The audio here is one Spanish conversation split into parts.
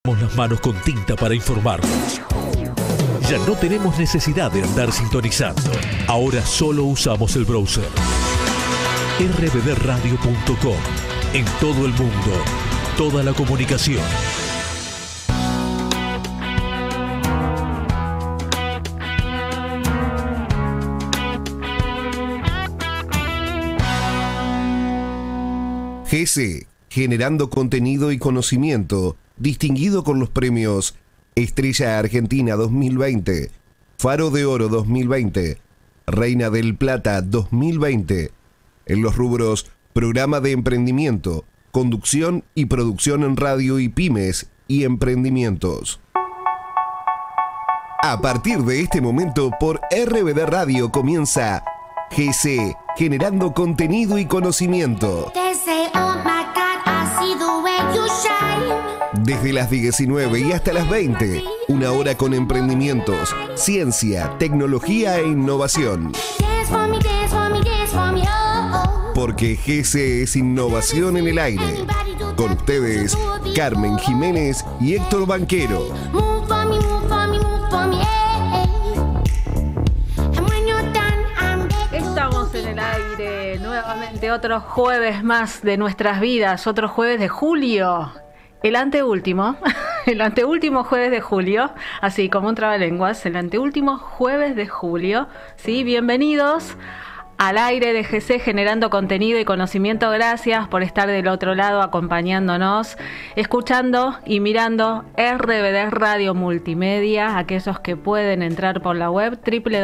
las manos con tinta para informar. Ya no tenemos necesidad de andar sintonizando. Ahora solo usamos el browser. rbdradio.com. En todo el mundo, toda la comunicación. GC, generando contenido y conocimiento, distinguido con los premios Estrella Argentina 2020, Faro de Oro 2020, Reina del Plata 2020, en los rubros Programa de Emprendimiento, Conducción y Producción en Radio y Pymes y Emprendimientos. A partir de este momento, por RBD Radio comienza GC, generando contenido y conocimiento. Desde las 19 y hasta las 20, una hora con emprendimientos, ciencia, tecnología e innovación. Porque GC es innovación en el aire. Con ustedes, Carmen Jiménez y Héctor Banquero. Estamos en el aire nuevamente, otro jueves más de nuestras vidas, otro jueves de julio. El anteúltimo jueves de julio, así como un trabalenguas, el anteúltimo jueves de julio, ¿sí? Bienvenidos al aire de GC, generando contenido y conocimiento. Gracias por estar del otro lado acompañándonos, escuchando y mirando RBD Radio Multimedia. Aquellos que pueden entrar por la web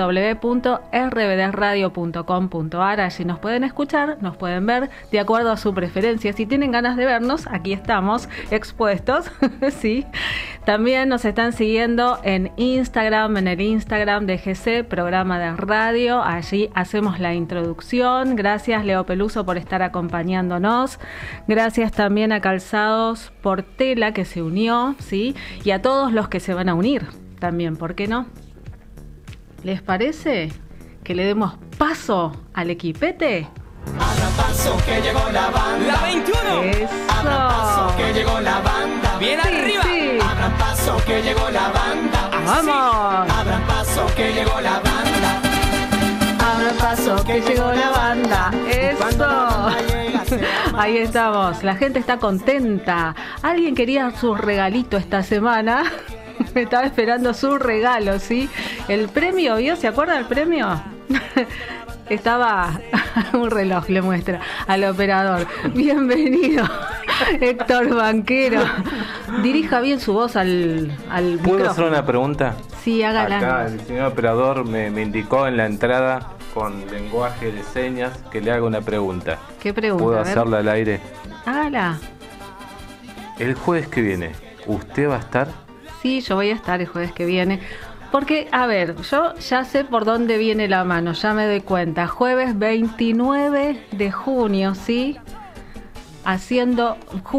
www.rbdradio.com.ar. Allí nos pueden escuchar, nos pueden ver de acuerdo a su preferencia. Si tienen ganas de vernos, aquí estamos expuestos. Sí. También nos están siguiendo en Instagram, en el Instagram de GC, programa de radio. Allí hacemos la introducción. Gracias, Leo Peluso, por estar acompañándonos. Gracias también a Calzados Portela, que se unió, ¿sí? Y a todos los que se van a unir también, ¿por qué no? ¿Les parece que le demos paso al equipete? Abra paso que llegó la banda. La 21. Eso. Abra paso que llegó la banda. Bien arriba. Sí. Abra paso que llegó la banda. ¡Vamos! Abra paso que llegó la banda. Abra paso que llegó la banda. Cuando la Eso. banda llega, se llama. Ahí estamos. La gente está contenta. Alguien quería su regalito esta semana. Me estaba esperando su regalo, ¿sí? El premio, ¿vio? ¿Se acuerda del premio? Estaba un reloj, le muestra al operador. Bienvenido, Héctor Banquero. Dirija bien su voz al ¿Puedo micrófono. hacer una pregunta? Sí, hágala. Acá el señor operador me indicó en la entrada con lenguaje de señas que le haga una pregunta. ¿Qué pregunta? ¿Puedo A ver. hacerla al aire? Hágala. El jueves que viene, ¿usted va a estar? Sí, yo voy a estar el jueves que viene. Porque, a ver, yo ya sé por dónde viene la mano, ya me doy cuenta. Jueves 29 de junio, ¿sí? Haciendo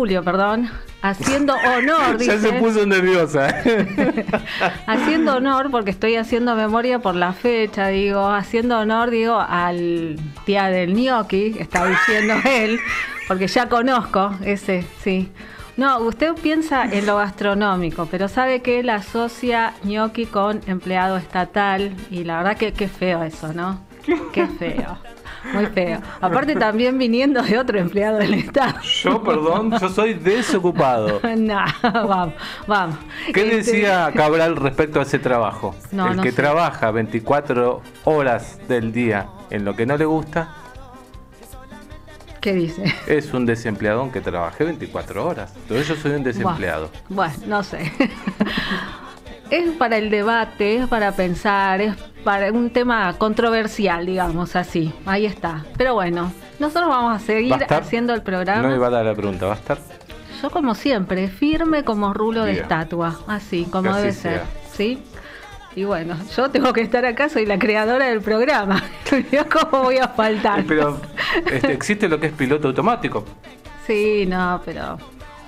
honor, dice. Ya se puso nerviosa. Haciendo honor, porque estoy haciendo memoria por la fecha, haciendo honor, al día del gnocchi, está diciendo él, porque ya conozco ese, sí. No, usted piensa en lo gastronómico, pero sabe que él asocia gnocchi con empleado estatal, y la verdad que qué feo eso, ¿no? Qué feo. Muy feo. Aparte también viniendo de otro empleado del Estado. Yo soy desocupado. No, vamos. ¿Qué decía Cabral respecto a ese trabajo? No, El no que sé. trabaja 24 horas del día en lo que no le gusta ¿Qué dice? es un desempleado aunque trabajé 24 horas. Entonces yo soy un desempleado. Bueno, no sé. Es para el debate, es para pensar, es para un tema controversial, digamos así. Ahí está. Pero bueno, nosotros vamos a seguir ¿Va a estar? haciendo el programa. No me va a dar la pregunta, ¿va a estar? Yo como siempre, firme como rulo de Bien. estatua, así como Que así debe sea. ser, ¿sí? Y bueno, yo tengo que estar acá, soy la creadora del programa. ¿Cómo voy a faltar? Pero existe lo que es piloto automático. Sí, no, pero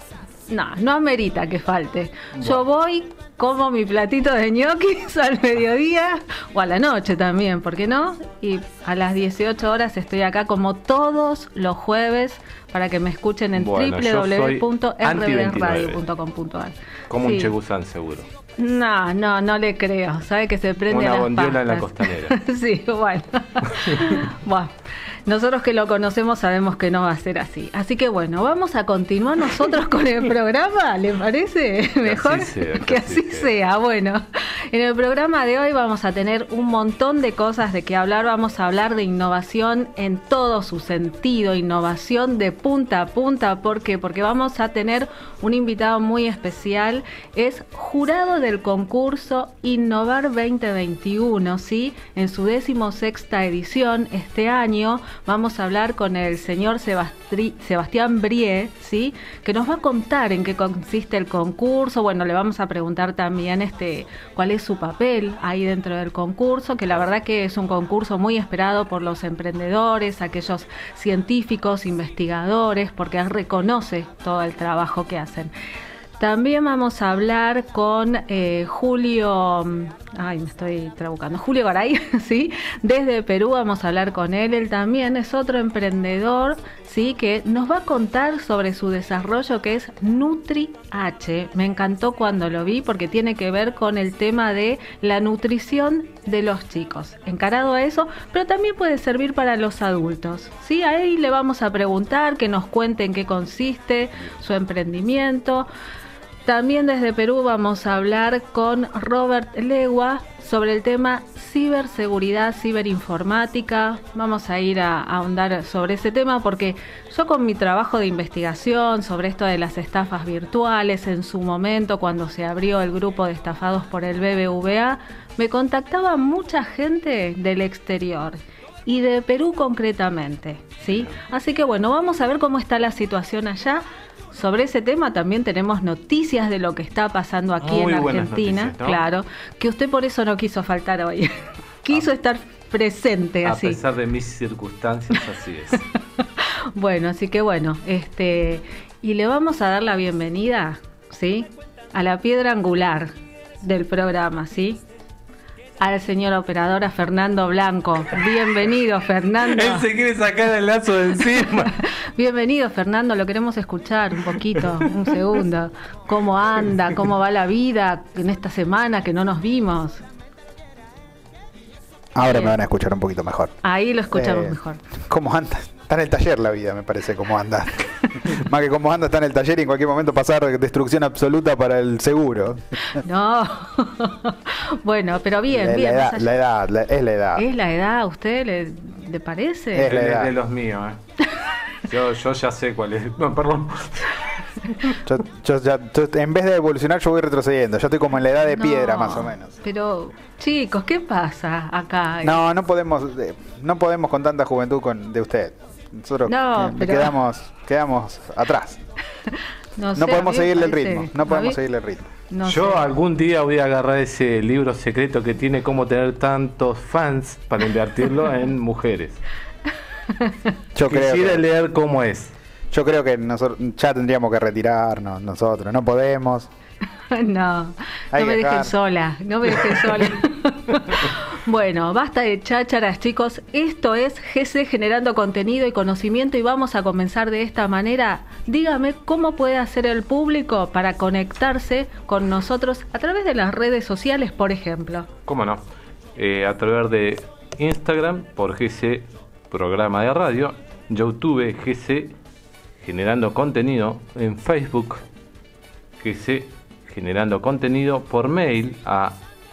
no amerita que falte. Yo voy, como mi platito de ñoquis al mediodía o a la noche también, ¿por qué no? Y a las 18 horas estoy acá como todos los jueves para que me escuchen en Bueno, yo soy www.rbradio.com.ar. Como un Sí. chegusán seguro. No le creo. Sabe que se prende Una las bondiola en la pastas. costanera. Sí, bueno. Bueno, nosotros que lo conocemos sabemos que no va a ser así. Así que bueno, vamos a continuar nosotros con el programa, ¿le parece? Mejor que así sea. Bueno, en el programa de hoy vamos a tener un montón de cosas de qué hablar. Vamos a hablar de innovación en todo su sentido, innovación de punta a punta. ¿Por qué? Porque vamos a tener un invitado muy especial. Es jurado del concurso Innovar 2021, ¿sí? En su 16ª edición este año vamos a hablar con el señor Sebastián Brie, ¿sí? Que nos va a contar en qué consiste el concurso. Bueno, le vamos a preguntar también cuál es su papel ahí dentro del concurso, que la verdad que es un concurso muy esperado por los emprendedores, aquellos científicos, investigadores, porque reconoce todo el trabajo que hacen. También vamos a hablar con Julio Garay, ¿sí? Desde Perú vamos a hablar con él. Él también es otro emprendedor, ¿sí? Que nos va a contar sobre su desarrollo, que es NutriH. Me encantó cuando lo vi porque tiene que ver con el tema de la nutrición de los chicos, encarado a eso, pero también puede servir para los adultos, ¿sí? Ahí le vamos a preguntar que nos cuente en qué consiste su emprendimiento. También desde Perú vamos a hablar con Robert Legua sobre el tema ciberseguridad, ciberinformática. Vamos a ir a ahondar sobre ese tema porque yo con mi trabajo de investigación sobre esto de las estafas virtuales, en su momento cuando se abrió el grupo de estafados por el BBVA, me contactaba mucha gente del exterior y de Perú concretamente, ¿sí? Así que bueno, vamos a ver cómo está la situación allá. Sobre ese tema también tenemos noticias de lo que está pasando aquí Muy en buenas Argentina, noticias, ¿no? Claro, que usted por eso no quiso faltar hoy. Quiso estar presente así. A pesar de mis circunstancias, así es. Bueno, así que bueno, y le vamos a dar la bienvenida, ¿sí? A la piedra angular del programa, ¿sí? Al señor operador, a Fernando Blanco. Bienvenido, Fernando. Él se quiere sacar el lazo de encima. Bienvenido, Fernando, lo queremos escuchar un poquito, un segundo. ¿Cómo anda? ¿Cómo va la vida en esta semana que no nos vimos? Ahora Bien. me van a escuchar un poquito mejor. Ahí lo escuchamos mejor. ¿Cómo anda? Está en el taller la vida, me parece, cómo anda. Más que cómo anda, está en el taller y en cualquier momento pasar destrucción absoluta para el seguro. No. Bueno, pero bien, la bien. edad, más allá- la edad, es la edad. ¿Es la edad a usted? ¿Le parece? Es la Él edad. es de los míos, Yo ya sé cuál es. No, perdón. Yo en vez de evolucionar, yo voy retrocediendo. Yo estoy como en la edad de piedra, No, más o menos. Pero, chicos, ¿qué pasa acá? No podemos con tanta juventud de usted. Nosotros No, pero- quedamos atrás. No sé, No a podemos mí me seguirle el parece- ritmo. No a podemos mí- seguirle el ritmo. no Yo sé. algún día voy a agarrar ese libro secreto que tiene cómo tener tantos fans para invertirlo en mujeres. Yo Quisiera creo leer cómo es. que nosotros ya tendríamos que retirarnos nosotros. No podemos. No, Hay no me que dejen dejar. sola, no me dejen sola. Bueno, basta de chácharas, chicos. Esto es GC Generando Contenido y Conocimiento y vamos a comenzar de esta manera. Dígame cómo puede hacer el público para conectarse con nosotros a través de las redes sociales, por ejemplo. ¿Cómo no? A través de Instagram por GC Programa de Radio, YouTube GC Generando Contenido, en Facebook GC Generando Contenido, por mail a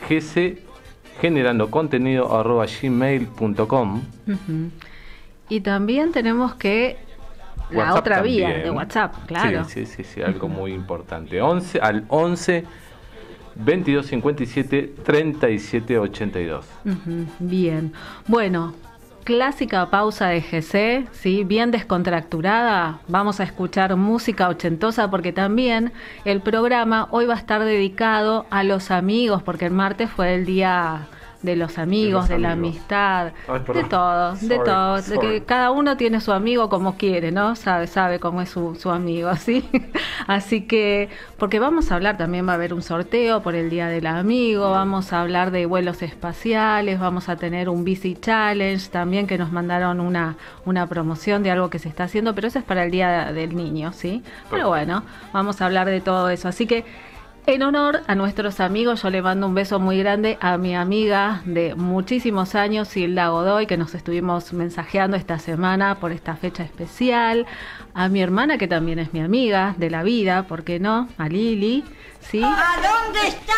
gcgenerandocontenido@gmail.com. Ujú. Y también tenemos que la WhatsApp otra vía también. de WhatsApp, claro. Sí, algo muy importante. 11 22 57 37 82. Ujú, bien. Bueno, clásica pausa de GC, ¿sí? Bien descontracturada. Vamos a escuchar música ochentosa porque también el programa hoy va a estar dedicado a los amigos, porque el martes fue el día de los amigos, de la amistad, Ay, de perdón. todo, de Sorry, todo, de sorry. que cada uno tiene su amigo como quiere, ¿no? Sabe cómo es su amigo, ¿sí? Así que, porque vamos a hablar, también va a haber un sorteo por el Día del Amigo, vamos a hablar de vuelos espaciales, vamos a tener un Bici Challenge también, que nos mandaron una promoción de algo que se está haciendo, pero eso es para el Día del Niño, ¿sí? Pero bueno, vamos a hablar de todo eso. Así que, en honor a nuestros amigos, yo le mando un beso muy grande a mi amiga de muchísimos años, Hilda Godoy, que nos estuvimos mensajeando esta semana por esta fecha especial. A mi hermana, que también es mi amiga de la vida, ¿por qué no? A Lili, ¿sí? ¿A dónde está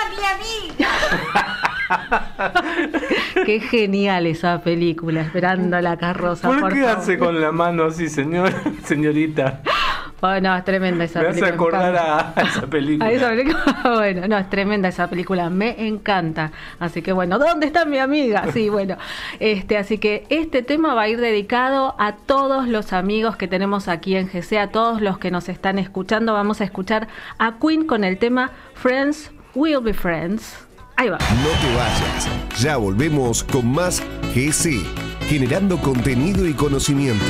mi amiga? Qué genial esa película, Esperando la carroza. ¿Por qué favor. hace con la mano así, señorita? Oh, no, es tremenda esa Me hace película. acordar a esa película. A esa película, bueno, no, es tremenda esa película, me encanta. Así que bueno, ¿dónde está mi amiga? Sí, bueno, así que este tema va a ir dedicado a todos los amigos que tenemos aquí en GC, a todos los que nos están escuchando. Vamos a escuchar a Queen con el tema Friends Will Be Friends. Ahí va. No te vayas, ya volvemos con más GC, generando contenido y conocimiento.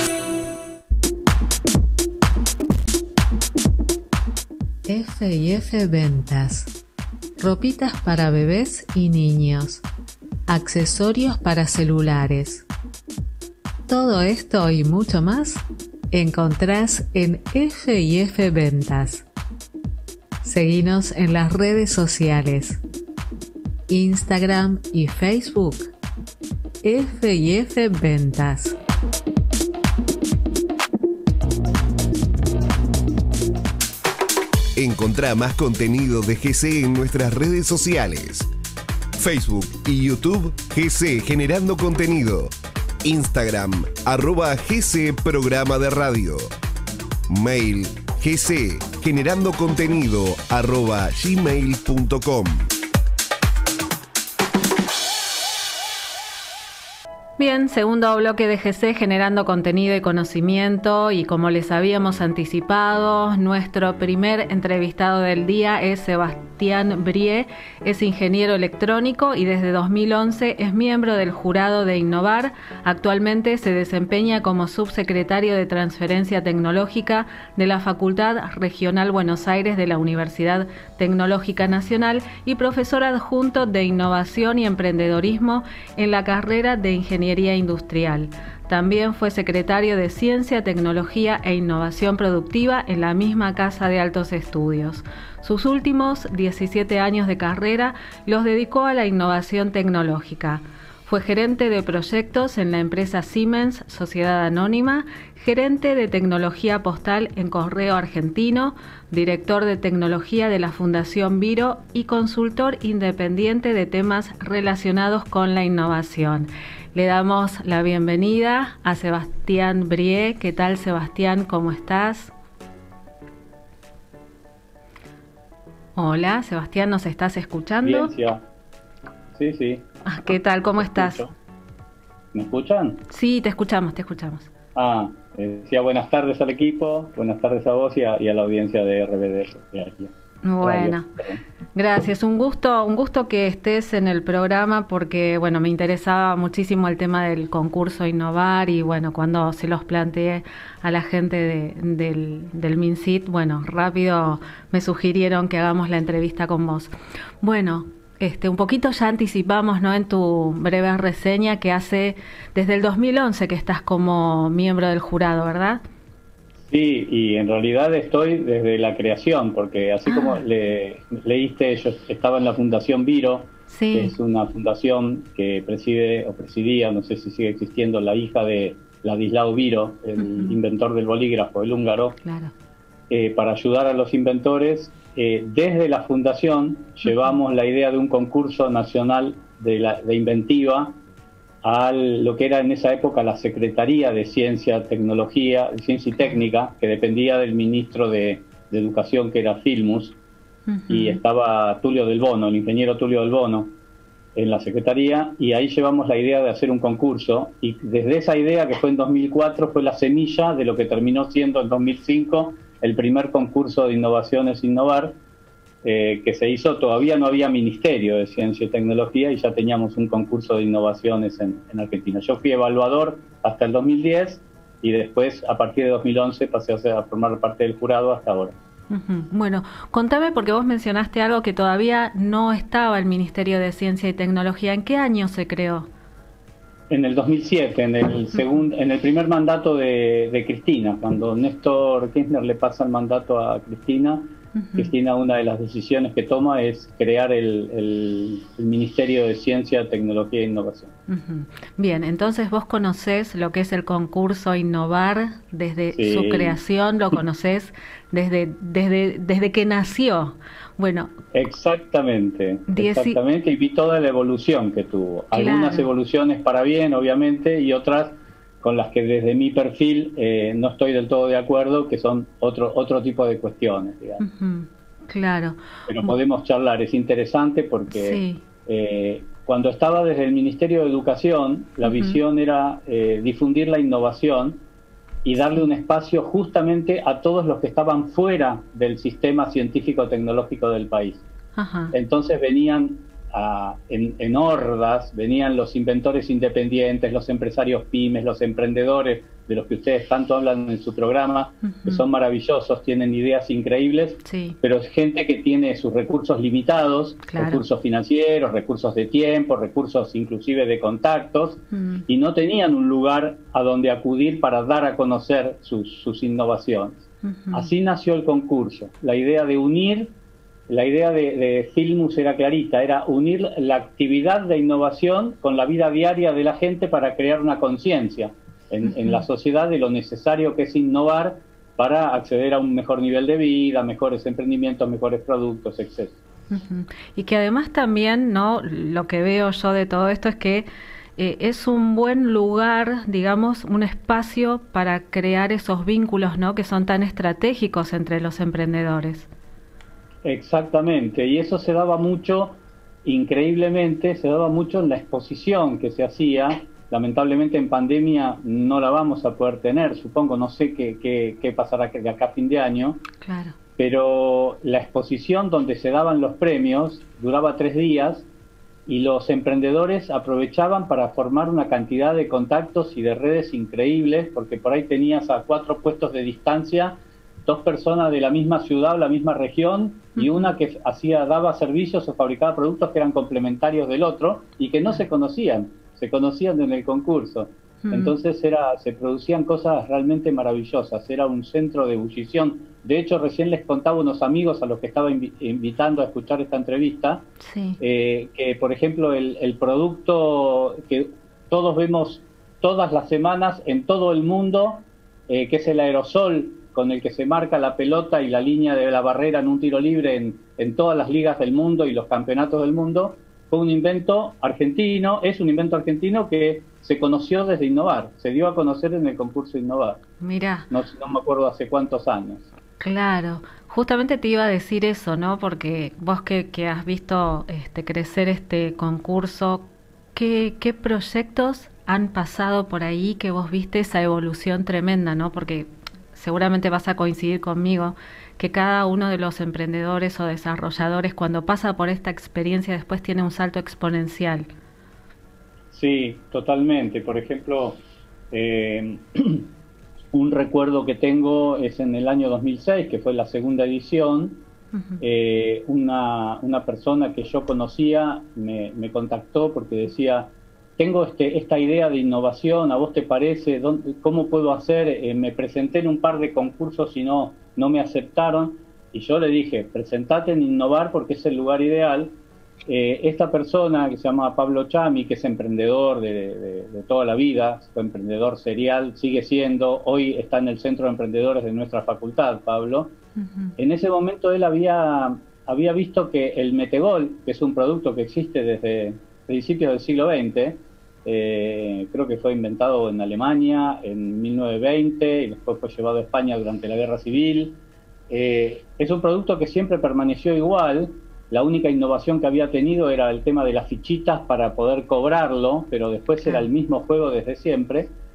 F&F Ventas. Ropitas para bebés y niños. Accesorios para celulares. Todo esto y mucho más encontrás en F&F Ventas. Seguinos en las redes sociales. Instagram y Facebook. F&F Ventas. Encontrá más contenido de GC en nuestras redes sociales. Facebook y YouTube, GC Generando Contenido. Instagram, @GC Programa de Radio. Mail, GC Generando Contenido, @gmail.com. Bien, segundo bloque de GC, generando contenido y conocimiento, y como les habíamos anticipado, nuestro primer entrevistado del día es Sebastián Brie, es ingeniero electrónico y desde 2011 es miembro del jurado de Innovar. Actualmente se desempeña como subsecretario de Transferencia Tecnológica de la Facultad Regional Buenos Aires de la Universidad Tecnológica Nacional y profesor adjunto de Innovación y Emprendedorismo en la carrera de Ingeniería Industrial. También fue secretario de Ciencia, Tecnología e Innovación Productiva en la misma Casa de Altos Estudios. Sus últimos 17 años de carrera los dedicó a la innovación tecnológica. Fue gerente de proyectos en la empresa Siemens, Sociedad Anónima, gerente de tecnología postal en Correo Argentino, director de tecnología de la Fundación Viro y consultor independiente de temas relacionados con la innovación. Le damos la bienvenida a Sebastián Brie. ¿Qué tal, Sebastián? ¿Cómo estás? Hola, Sebastián, ¿nos estás escuchando? Audiencia. Sí, sí. ¿Qué tal? ¿Cómo estás? Escucho. ¿Me escuchan? Sí, te escuchamos, te escuchamos. Decía buenas tardes al equipo, buenas tardes a vos y a la audiencia de RBD. de aquí. Bueno, gracias. Un gusto que estés en el programa porque, bueno, me interesaba muchísimo el tema del concurso Innovar y, bueno, cuando se los planteé a la gente del MinSit, bueno, rápido me sugirieron que hagamos la entrevista con vos. Bueno, un poquito ya anticipamos, ¿no?, en tu breve reseña que hace desde el 2011 que estás como miembro del jurado, ¿verdad? Sí, y en realidad estoy desde la creación, porque así como leíste, yo estaba en la Fundación Viro, sí, que es una fundación que preside o presidía, no sé si sigue existiendo, la hija de Ladislao Viro, el inventor del bolígrafo, el húngaro, claro. Para ayudar a los inventores. Desde la fundación llevamos la idea de un concurso nacional de inventiva a lo que era en esa época la Secretaría de Ciencia, Tecnología, Ciencia y Técnica, que dependía del ministro de Educación, que era Filmus, y estaba Tulio Del Bono, el ingeniero Tulio Del Bono, en la Secretaría, y ahí llevamos la idea de hacer un concurso, y desde esa idea, que fue en 2004, fue la semilla de lo que terminó siendo en 2005 el primer concurso de innovaciones Innovar, que se hizo, todavía no había Ministerio de Ciencia y Tecnología y ya teníamos un concurso de innovaciones en Argentina. Yo fui evaluador hasta el 2010 y después, a partir de 2011, pasé a formar parte del jurado hasta ahora. Bueno, contame, porque vos mencionaste algo que todavía no estaba el Ministerio de Ciencia y Tecnología. ¿En qué año se creó? En el 2007, en el primer mandato de Cristina, cuando Néstor Kirchner le pasa el mandato a Cristina. Cristina, una de las decisiones que toma es crear el Ministerio de Ciencia, Tecnología e Innovación. Bien, entonces vos conocés lo que es el concurso Innovar desde su creación, lo conocés desde que nació. Bueno, exactamente, y vi toda la evolución que tuvo. Claro. Algunas evoluciones para bien, obviamente, y otras con las que desde mi perfil no estoy del todo de acuerdo, que son otro tipo de cuestiones, digamos. Claro. Pero podemos charlar, es interesante porque cuando estaba desde el Ministerio de Educación, la visión era difundir la innovación y darle un espacio justamente a todos los que estaban fuera del sistema científico-tecnológico del país. Entonces venían en hordas, venían los inventores independientes, los empresarios pymes, los emprendedores, de los que ustedes tanto hablan en su programa, que son maravillosos, tienen ideas increíbles, pero es gente que tiene sus recursos limitados, recursos financieros, recursos de tiempo, recursos inclusive de contactos, y no tenían un lugar a donde acudir para dar a conocer sus innovaciones. Así nació el concurso, la idea de unir. La idea de Filmus era clarita, era unir la actividad de innovación con la vida diaria de la gente para crear una conciencia en la sociedad de lo necesario que es innovar para acceder a un mejor nivel de vida, mejores emprendimientos, mejores productos, etc. Y que además también, ¿no? Lo que veo yo de todo esto es que es un buen lugar, digamos, un espacio para crear esos vínculos, ¿no? Que son tan estratégicos entre los emprendedores. Exactamente, y eso se daba mucho, increíblemente, se daba mucho en la exposición que se hacía. Lamentablemente en pandemia no la vamos a poder tener, supongo, no sé qué pasará de acá a fin de año, pero la exposición donde se daban los premios duraba 3 días y los emprendedores aprovechaban para formar una cantidad de contactos y de redes increíbles, porque por ahí tenías a 4 puestos de distancia 2 personas de la misma ciudad o la misma región y una que daba servicios o fabricaba productos que eran complementarios del otro y que no se conocían en el concurso. Entonces se producían cosas realmente maravillosas, era un centro de ebullición. De hecho, recién les contaba unos amigos a los que estaba invitando a escuchar esta entrevista, que por ejemplo el producto que todos vemos todas las semanas en todo el mundo, que es el aerosol, con el que se marca la pelota y la línea de la barrera en un tiro libre en todas las ligas del mundo y los campeonatos del mundo, fue un invento argentino, es un invento argentino que se conoció desde Innovar, se dio a conocer en el concurso Innovar. Mirá. No me acuerdo hace cuántos años. Claro, justamente te iba a decir eso, ¿no? Porque vos que has visto crecer este concurso, ¿qué proyectos han pasado por ahí que vos viste esa evolución tremenda, ¿no? Porque seguramente vas a coincidir conmigo que cada uno de los emprendedores o desarrolladores cuando pasa por esta experiencia después tiene un salto exponencial. Sí, totalmente. Por ejemplo, un recuerdo que tengo es en el año 2006, que fue la segunda edición. Una persona que yo conocía me contactó porque decía: tengo esta idea de innovación, ¿a vos te parece? ¿Cómo puedo hacer? Me presenté en un par de concursos y no me aceptaron. Y yo le dije, presentate en Innovar porque es el lugar ideal. Esta persona que se llama Pablo Chami, que es emprendedor de toda la vida, fue emprendedor serial, sigue siendo, hoy está en el centro de emprendedores de nuestra facultad, Pablo. En ese momento él había visto que el Metegol, que es un producto que existe desde principios del siglo XX, creo que fue inventado en Alemania en 1920 y después fue llevado a España durante la Guerra Civil. Es un producto que siempre permaneció igual. La única innovación que había tenido era el tema de las fichitas para poder cobrarlo, pero después era el mismo juego desde siempre.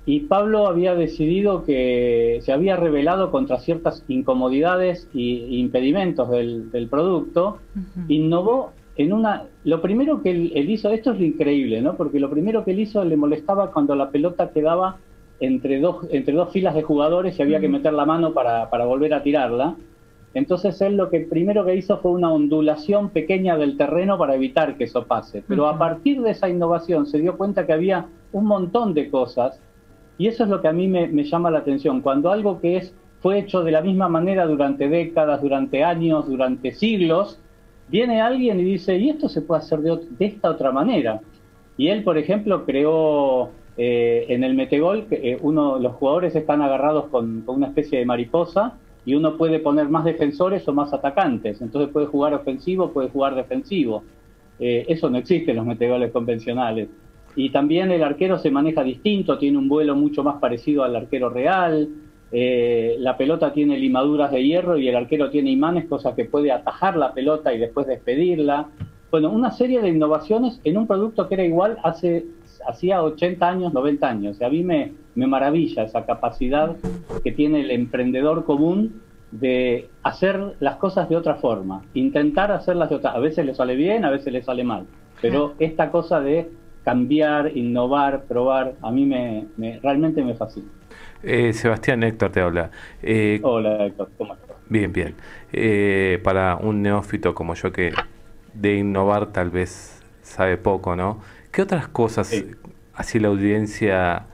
y Pablo había decidido que se había rebelado contra ciertas incomodidades e impedimentos del producto, innovó en lo primero que él hizo, esto es lo increíble, ¿no? Porque lo primero que él hizo, le molestaba cuando la pelota quedaba entre dos filas de jugadores y había que meter la mano para volver a tirarla. Entonces él lo que primero que hizo fue una ondulación pequeña del terreno para evitar que eso pase. Pero a partir de esa innovación se dio cuenta que había un montón de cosas, y eso es lo que a mí me llama la atención. Cuando algo que fue hecho de la misma manera durante décadas, durante años, durante siglos, viene alguien y dice, y esto se puede hacer de esta otra manera. Y él, por ejemplo, creó en el metegol, los jugadores están agarrados con una especie de mariposa, y uno puede poner más defensores o más atacantes. Entonces puede jugar ofensivo, puede jugar defensivo. Eso no existe en los metegoles convencionales. Y también el arquero se maneja distinto, tiene un vuelo mucho más parecido al arquero real. La pelota tiene limaduras de hierro y el arquero tiene imanes, cosa que puede atajar la pelota y después despedirla. Bueno, una serie de innovaciones en un producto que era igual hacía 80 años, 90 años. A mí me maravilla esa capacidad que tiene el emprendedor común de hacer las cosas de otra forma, intentar hacerlas de otra. A veces le sale bien, a veces le sale mal, pero esta cosa de cambiar, innovar, probar, a mí realmente me fascina. Sebastián, Héctor te habla. Hola Héctor, ¿cómo estás? Bien, bien. Para un neófito como yo que de innovar tal vez sabe poco, ¿no? ¿Qué otras cosas así la audiencia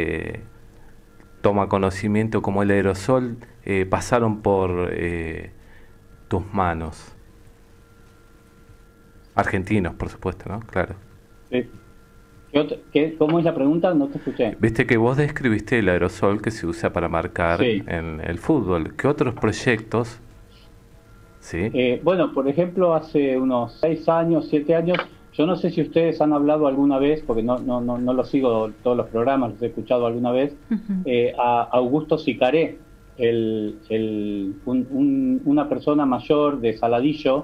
toma conocimiento como el aerosol pasaron por tus manos? Argentinos, por supuesto, ¿no? Claro. Sí. ¿Cómo es la pregunta? No te escuché. Viste que vos describiste el aerosol que se usa para marcar en el fútbol. ¿Qué otros proyectos? ¿Sí? Bueno, por ejemplo, hace unos 6 años, 7 años, yo no sé si ustedes han hablado alguna vez, porque no lo sigo todos los programas, los he escuchado alguna vez, a Augusto Sicaré, una persona mayor de Saladillo,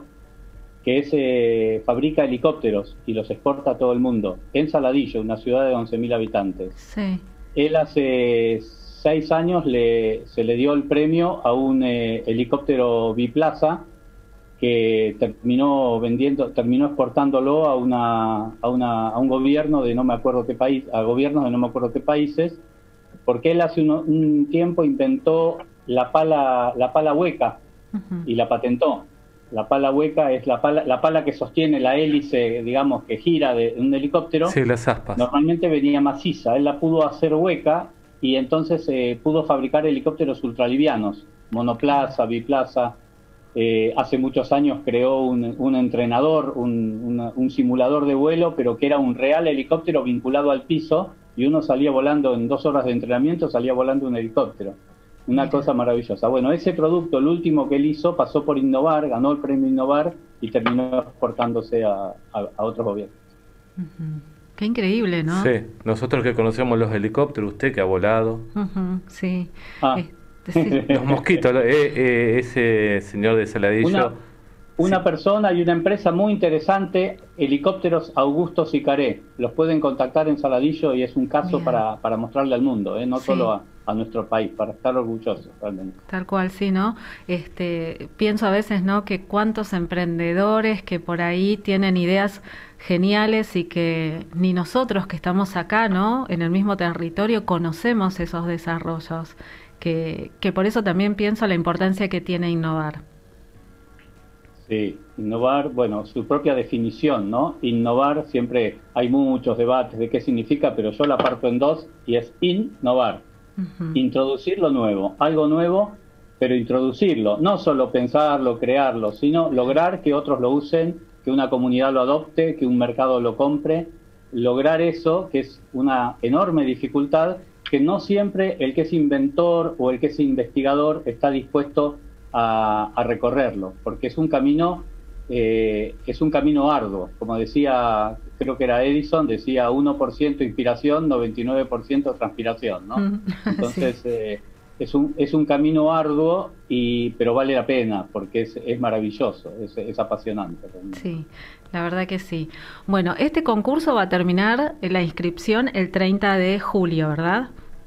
que fabrica helicópteros y los exporta a todo el mundo, en Saladillo, una ciudad de 11.000 habitantes. Sí. Él hace 6 años se le dio el premio a un helicóptero biplaza que terminó exportándolo a un gobierno de no me acuerdo qué país, a gobiernos de no me acuerdo qué países, porque él hace un tiempo inventó la pala hueca y la patentó. La pala hueca es la pala que sostiene la hélice, digamos, que gira de un helicóptero. Sí, las aspas. Normalmente venía maciza, él la pudo hacer hueca y entonces pudo fabricar helicópteros ultralivianos, monoplaza, biplaza. Hace muchos años creó un entrenador, un simulador de vuelo, pero que era un real helicóptero vinculado al piso, y uno salía volando en 2 horas de entrenamiento, salía volando un helicóptero. Una cosa maravillosa. Bueno, ese producto, el último que él hizo, pasó por Innovar, ganó el premio Innovar y terminó exportándose a otros gobiernos. Qué increíble, ¿no? Sí, nosotros que conocemos los helicópteros, usted que ha volado. Sí. Sí. Los mosquitos, ese señor de Saladillo. Una persona y una empresa muy interesante, Helicópteros Augusto Sicaré. Los pueden contactar en Saladillo y es un caso para mostrarle al mundo, no solo a nuestro país, para estar orgullosos realmente. Tal cual, sí, ¿no? Pienso a veces, ¿no?, que cuántos emprendedores que por ahí tienen ideas geniales y que ni nosotros que estamos acá, ¿no?, en el mismo territorio conocemos esos desarrollos, que por eso también pienso la importancia que tiene innovar. Sí, innovar, bueno, su propia definición, ¿no? Innovar, siempre hay muchos debates de qué significa, pero yo la parto en 2 y es innovar. Introducir lo nuevo, algo nuevo, pero introducirlo, no solo pensarlo, crearlo, sino lograr que otros lo usen, que una comunidad lo adopte, que un mercado lo compre, lograr eso, que es una enorme dificultad, que no siempre el que es inventor o el que es investigador está dispuesto a recorrerlo, porque es un camino arduo, como decía, creo que era Edison, decía 1% inspiración, 99% transpiración, ¿no? Entonces es un camino arduo, pero vale la pena, porque es maravilloso, es apasionante. Sí, la verdad que sí. Bueno, este concurso va a terminar la inscripción el 30 de julio, ¿verdad?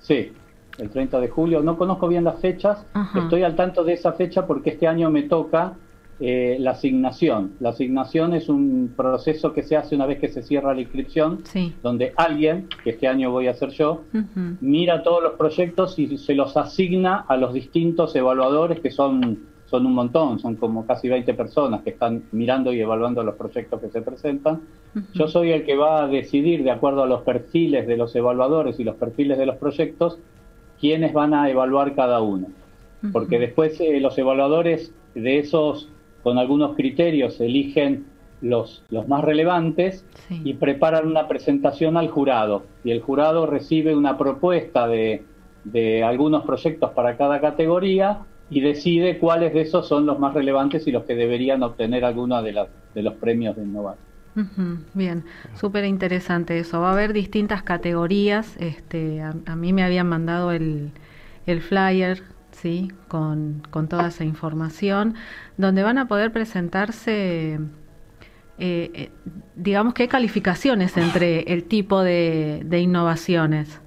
Sí, el 30 de julio. No conozco bien las fechas, Ajá. estoy al tanto de esa fecha porque este año me toca la asignación. La asignación es un proceso que se hace una vez que se cierra la inscripción, Sí. donde alguien, que este año voy a ser yo, Ujú. mira todos los proyectos y se los asigna a los distintos evaluadores, que son un montón, son como casi 20 personas que están mirando y evaluando los proyectos que se presentan. Ujú. Yo soy el que va a decidir, de acuerdo a los perfiles de los evaluadores y los perfiles de los proyectos, quiénes van a evaluar cada uno. Porque después los evaluadores de esos, con algunos criterios, eligen los más relevantes Sí. y preparan una presentación al jurado. Y el jurado recibe una propuesta de algunos proyectos para cada categoría y decide cuáles de esos son los más relevantes y los que deberían obtener alguno de los premios de innovar. Ujú, bien, súper interesante eso. Va a haber distintas categorías. A mí me habían mandado el flyer, sí, con toda esa información, donde van a poder presentarse, digamos, qué calificaciones entre el tipo de innovaciones.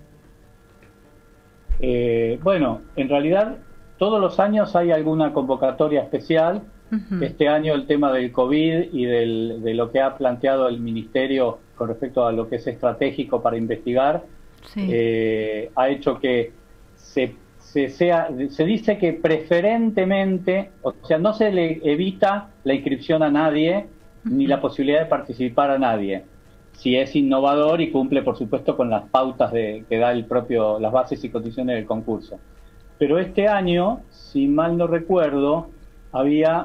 Bueno, en realidad todos los años hay alguna convocatoria especial. Ujú. Este año el tema del COVID y de lo que ha planteado el Ministerio con respecto a lo que es estratégico para investigar, Sí. ha hecho que se dice que preferentemente, o sea, no se le evita la inscripción a nadie ni la posibilidad de participar a nadie, si es innovador y cumple, por supuesto, con las pautas que da las bases y condiciones del concurso. Pero este año, si mal no recuerdo, había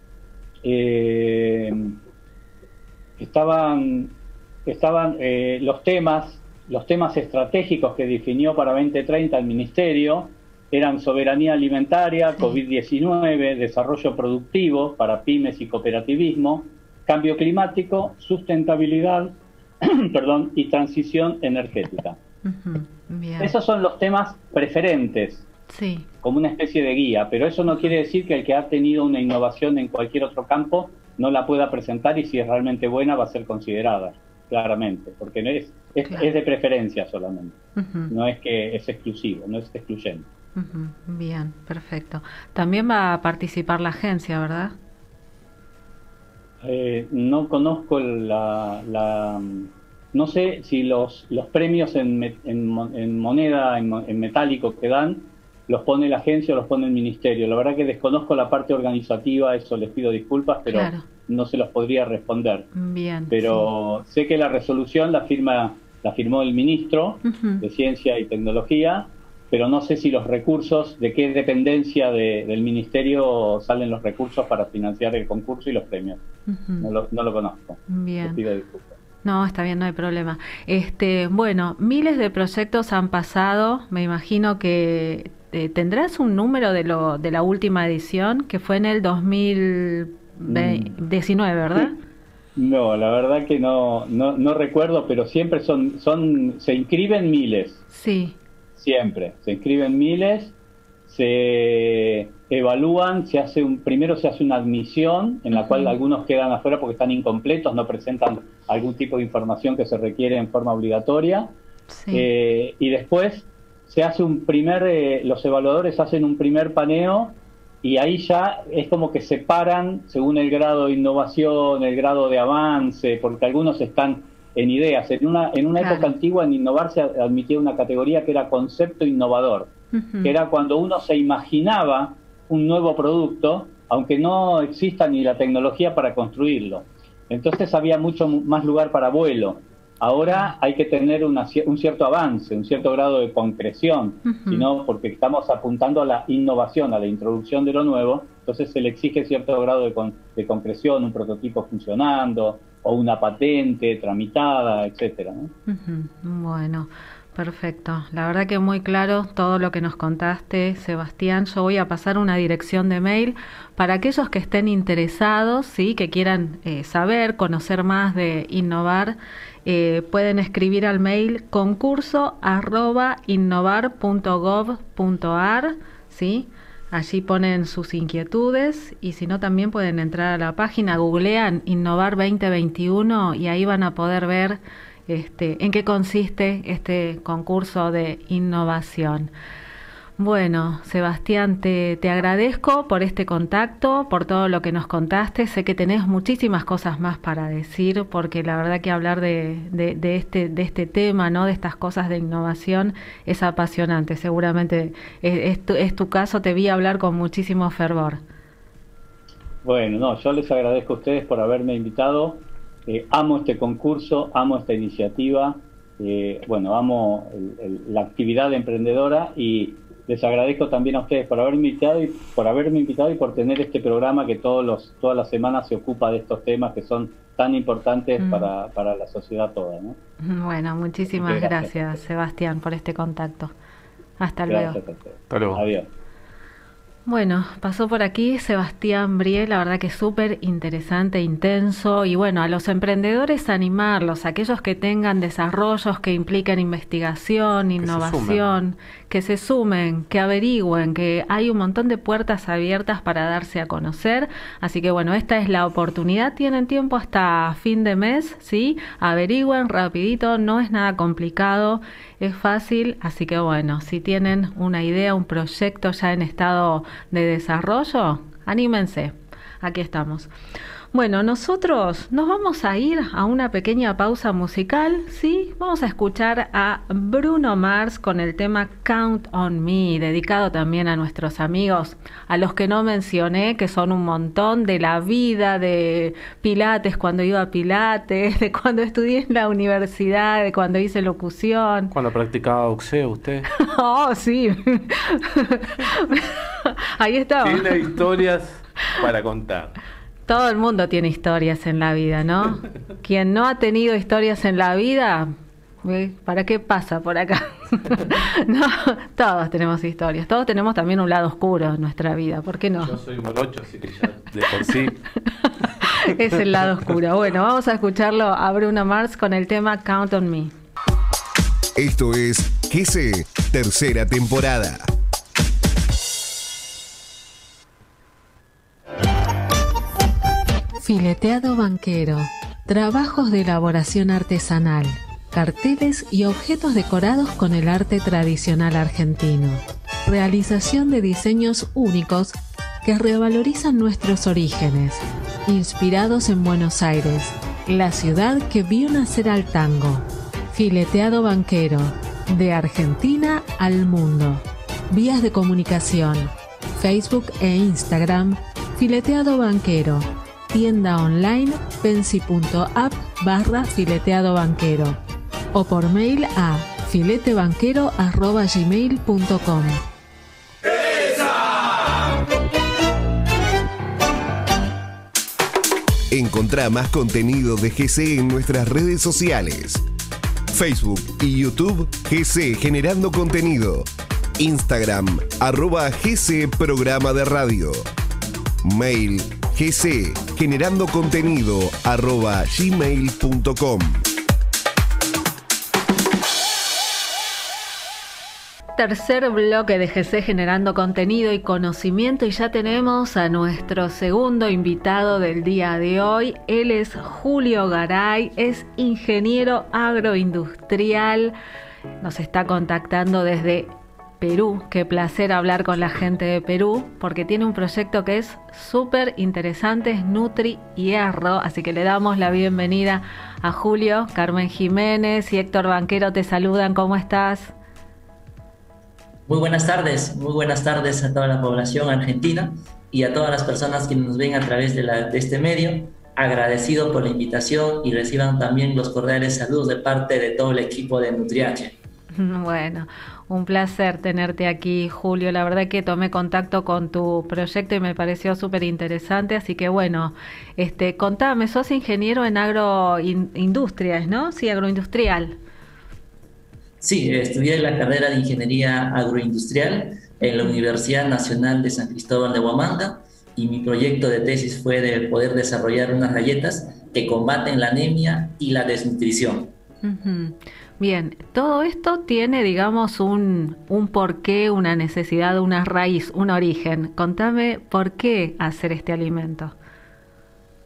estaban los temas estratégicos que definió para 2030 el Ministerio, eran soberanía alimentaria, COVID-19, desarrollo productivo para pymes y cooperativismo, cambio climático, sustentabilidad, perdón, y transición energética. Ujú, bien. Esos son los temas preferentes, Sí. como una especie de guía, pero eso no quiere decir que el que ha tenido una innovación en cualquier otro campo no la pueda presentar, y si es realmente buena va a ser considerada, claramente, porque no es de preferencia solamente, Ujú. no es que es exclusivo, no es excluyente. Ujú, bien, perfecto. También va a participar la agencia, ¿verdad? No conozco no sé si los premios en moneda, en metálico que dan, los pone la agencia o los pone el ministerio. La verdad que desconozco la parte organizativa, eso les pido disculpas, pero Claro. no se los podría responder. Bien. Pero sé que la resolución la firmó el ministro Ujú. de Ciencia y Tecnología, pero no sé si los recursos, de qué dependencia del ministerio salen los recursos para financiar el concurso y los premios. Ujú. No lo conozco. Bien. Les pido disculpas. No, está bien, no hay problema. Bueno, miles de proyectos han pasado. Me imagino que tendrás un número de la última edición, que fue en el 2019, ¿verdad? No, la verdad que no recuerdo, pero siempre se inscriben miles. Sí. Siempre, se inscriben miles, se evalúan, primero se hace una admisión en la cual algunos quedan afuera porque están incompletos, no presentan algún tipo de información que se requiere en forma obligatoria, Sí. y después se hace los evaluadores hacen un primer paneo, y ahí ya es como que separan según el grado de innovación, el grado de avance, porque algunos están en ideas. En una Claro. época antigua, en innovar se admitía una categoría que era concepto innovador, Ujú. que era cuando uno se imaginaba un nuevo producto, aunque no exista ni la tecnología para construirlo. Entonces había mucho más lugar para vuelo. Ahora hay que tener un cierto avance, un cierto grado de concreción, Ujú. sino porque estamos apuntando a la innovación, a la introducción de lo nuevo, entonces se le exige cierto grado de concreción, un prototipo funcionando, o una patente tramitada, etcétera, ¿no? Ujú. Bueno, perfecto. La verdad que muy claro todo lo que nos contaste, Sebastián. Yo voy a pasar una dirección de mail para aquellos que estén interesados, sí, que quieran saber, conocer más de Innovar. Pueden escribir al mail concurso@innovar.gov.ar, ¿sí? Allí ponen sus inquietudes, y si no también pueden entrar a la página, googlean Innovar 2021 y ahí van a poder ver en qué consiste este concurso de innovación. Bueno, Sebastián, te agradezco por este contacto, por todo lo que nos contaste. Sé que tenés muchísimas cosas más para decir, porque la verdad que hablar de este tema, ¿no? De estas cosas de innovación es apasionante. Seguramente es tu caso, te vi hablar con muchísimo fervor. Bueno, no, yo les agradezco a ustedes por haberme invitado. Amo este concurso, amo esta iniciativa, amo la actividad emprendedora y les agradezco también a ustedes por haberme invitado y por tener este programa que todas las semanas se ocupa de estos temas que son tan importantes para la sociedad toda, ¿no? Bueno, muchísimas gracias, Sebastián, por este contacto. Hasta luego. Hasta luego. Adiós. Bueno, pasó por aquí Sebastián Briel, la verdad que es súper interesante, intenso, y bueno, a los emprendedores animarlos, aquellos que tengan desarrollos que impliquen investigación, innovación, que se sumen, que averigüen, que hay un montón de puertas abiertas para darse a conocer, así que bueno, esta es la oportunidad, tienen tiempo hasta fin de mes, ¿sí? Averigüen rapidito, no es nada complicado, es fácil, así que bueno, si tienen una idea, un proyecto ya en estado de desarrollo, anímense, aquí estamos. Bueno, nosotros nos vamos a ir a una pequeña pausa musical, ¿sí? Vamos a escuchar a Bruno Mars con el tema Count on Me, dedicado también a nuestros amigos, a los que no mencioné, que son un montón, de la vida, de Pilates, cuando iba a Pilates, de cuando estudié en la universidad, de cuando hice locución. ¿Cuando practicaba boxeo usted? Oh, sí. Ahí estaba. Tiene historias para contar. Todo el mundo tiene historias en la vida, ¿no? Quien no ha tenido historias en la vida, ¿para qué pasa por acá? No, todos tenemos historias, todos tenemos también un lado oscuro en nuestra vida, ¿por qué no? Yo soy morocho, así que ya de por sí. Es el lado oscuro. Bueno, vamos a escucharlo a Bruno Mars con el tema Count on Me. Esto es GC, tercera temporada. Fileteado banquero, trabajos de elaboración artesanal, carteles y objetos decorados con el arte tradicional argentino. Realización de diseños únicos que revalorizan nuestros orígenes, inspirados en Buenos Aires, la ciudad que vio nacer al tango. Fileteado banquero, de Argentina al mundo. Vías de comunicación, Facebook e Instagram, Fileteado banquero. Tienda online pensi.app/fileteadobanquero o por mail a filetebanquero@gmail.com. Encontrá más contenido de GC en nuestras redes sociales. Facebook y YouTube GC Generando Contenido. Instagram @GC Programa de Radio. Mail GC Generando Contenido @gmail.com. Tercer bloque de GC Generando Contenido y Conocimiento, y ya tenemos a nuestro segundo invitado del día de hoy. Él es Julio Garay, es ingeniero agroindustrial, nos está contactando desde Perú. Qué placer hablar con la gente de Perú, porque tiene un proyecto que es súper interesante, es Nutri Hierro, así que le damos la bienvenida a Julio. Carmen Jiménez y Héctor Banquero te saludan, ¿cómo estás? Muy buenas tardes a toda la población argentina y a todas las personas que nos ven a través de este medio. Agradecido por la invitación y reciban también los cordiales saludos de parte de todo el equipo de NutriH. Bueno, un placer tenerte aquí, Julio. La verdad que tomé contacto con tu proyecto y me pareció súper interesante, así que bueno, contame, sos ingeniero en agroindustrias, ¿no? Sí, agroindustrial. Sí, estudié la carrera de Ingeniería Agroindustrial en la Universidad Nacional de San Cristóbal de Huamanga y mi proyecto de tesis fue de poder desarrollar unas galletas que combaten la anemia y la desnutrición. Uh-huh. Bien, todo esto tiene, digamos, un porqué, una necesidad, una raíz, un origen. Contame por qué hacer este alimento.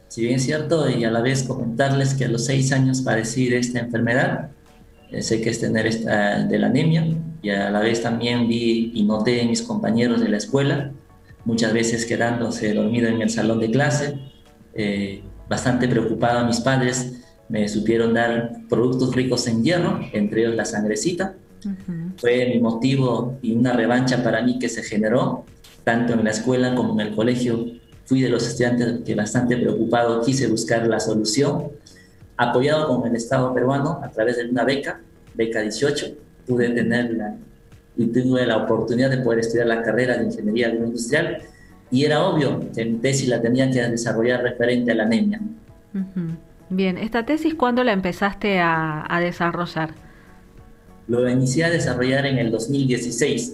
Si bien es cierto, y a la vez comentarles que a los 6 años padecí de esta enfermedad, sé que es tener de la anemia, y a la vez también vi y noté en mis compañeros de la escuela, muchas veces quedándose dormido en el salón de clase, bastante preocupado. Mis padres me supieron dar productos ricos en hierro, entre ellos la sangrecita. Fue mi motivo y una revancha para mí que se generó, tanto en la escuela como en el colegio. Fui de los estudiantes que bastante preocupado quise buscar la solución, apoyado con el Estado peruano a través de una beca 18, pude tenerla y tuve la oportunidad de poder estudiar la carrera de Ingeniería Agroindustrial, y era obvio que mi tesis la tenía que desarrollar referente a la anemia. Bien, ¿esta tesis cuándo la empezaste a desarrollar? Lo inicié a desarrollar en el 2016.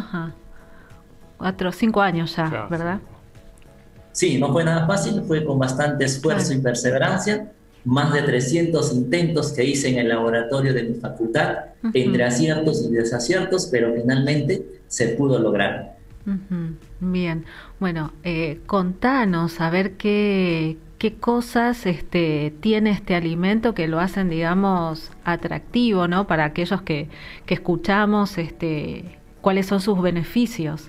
4 o 5 años ya, claro, ¿verdad? Sí, no fue nada fácil, fue con bastante esfuerzo y perseverancia. Más de 300 intentos que hice en el laboratorio de mi facultad, entre aciertos y desaciertos, pero finalmente se pudo lograr. Bien, bueno, contanos a ver qué cosas tiene este alimento que lo hacen, digamos, atractivo, ¿no? Para aquellos que escuchamos, ¿cuáles son sus beneficios?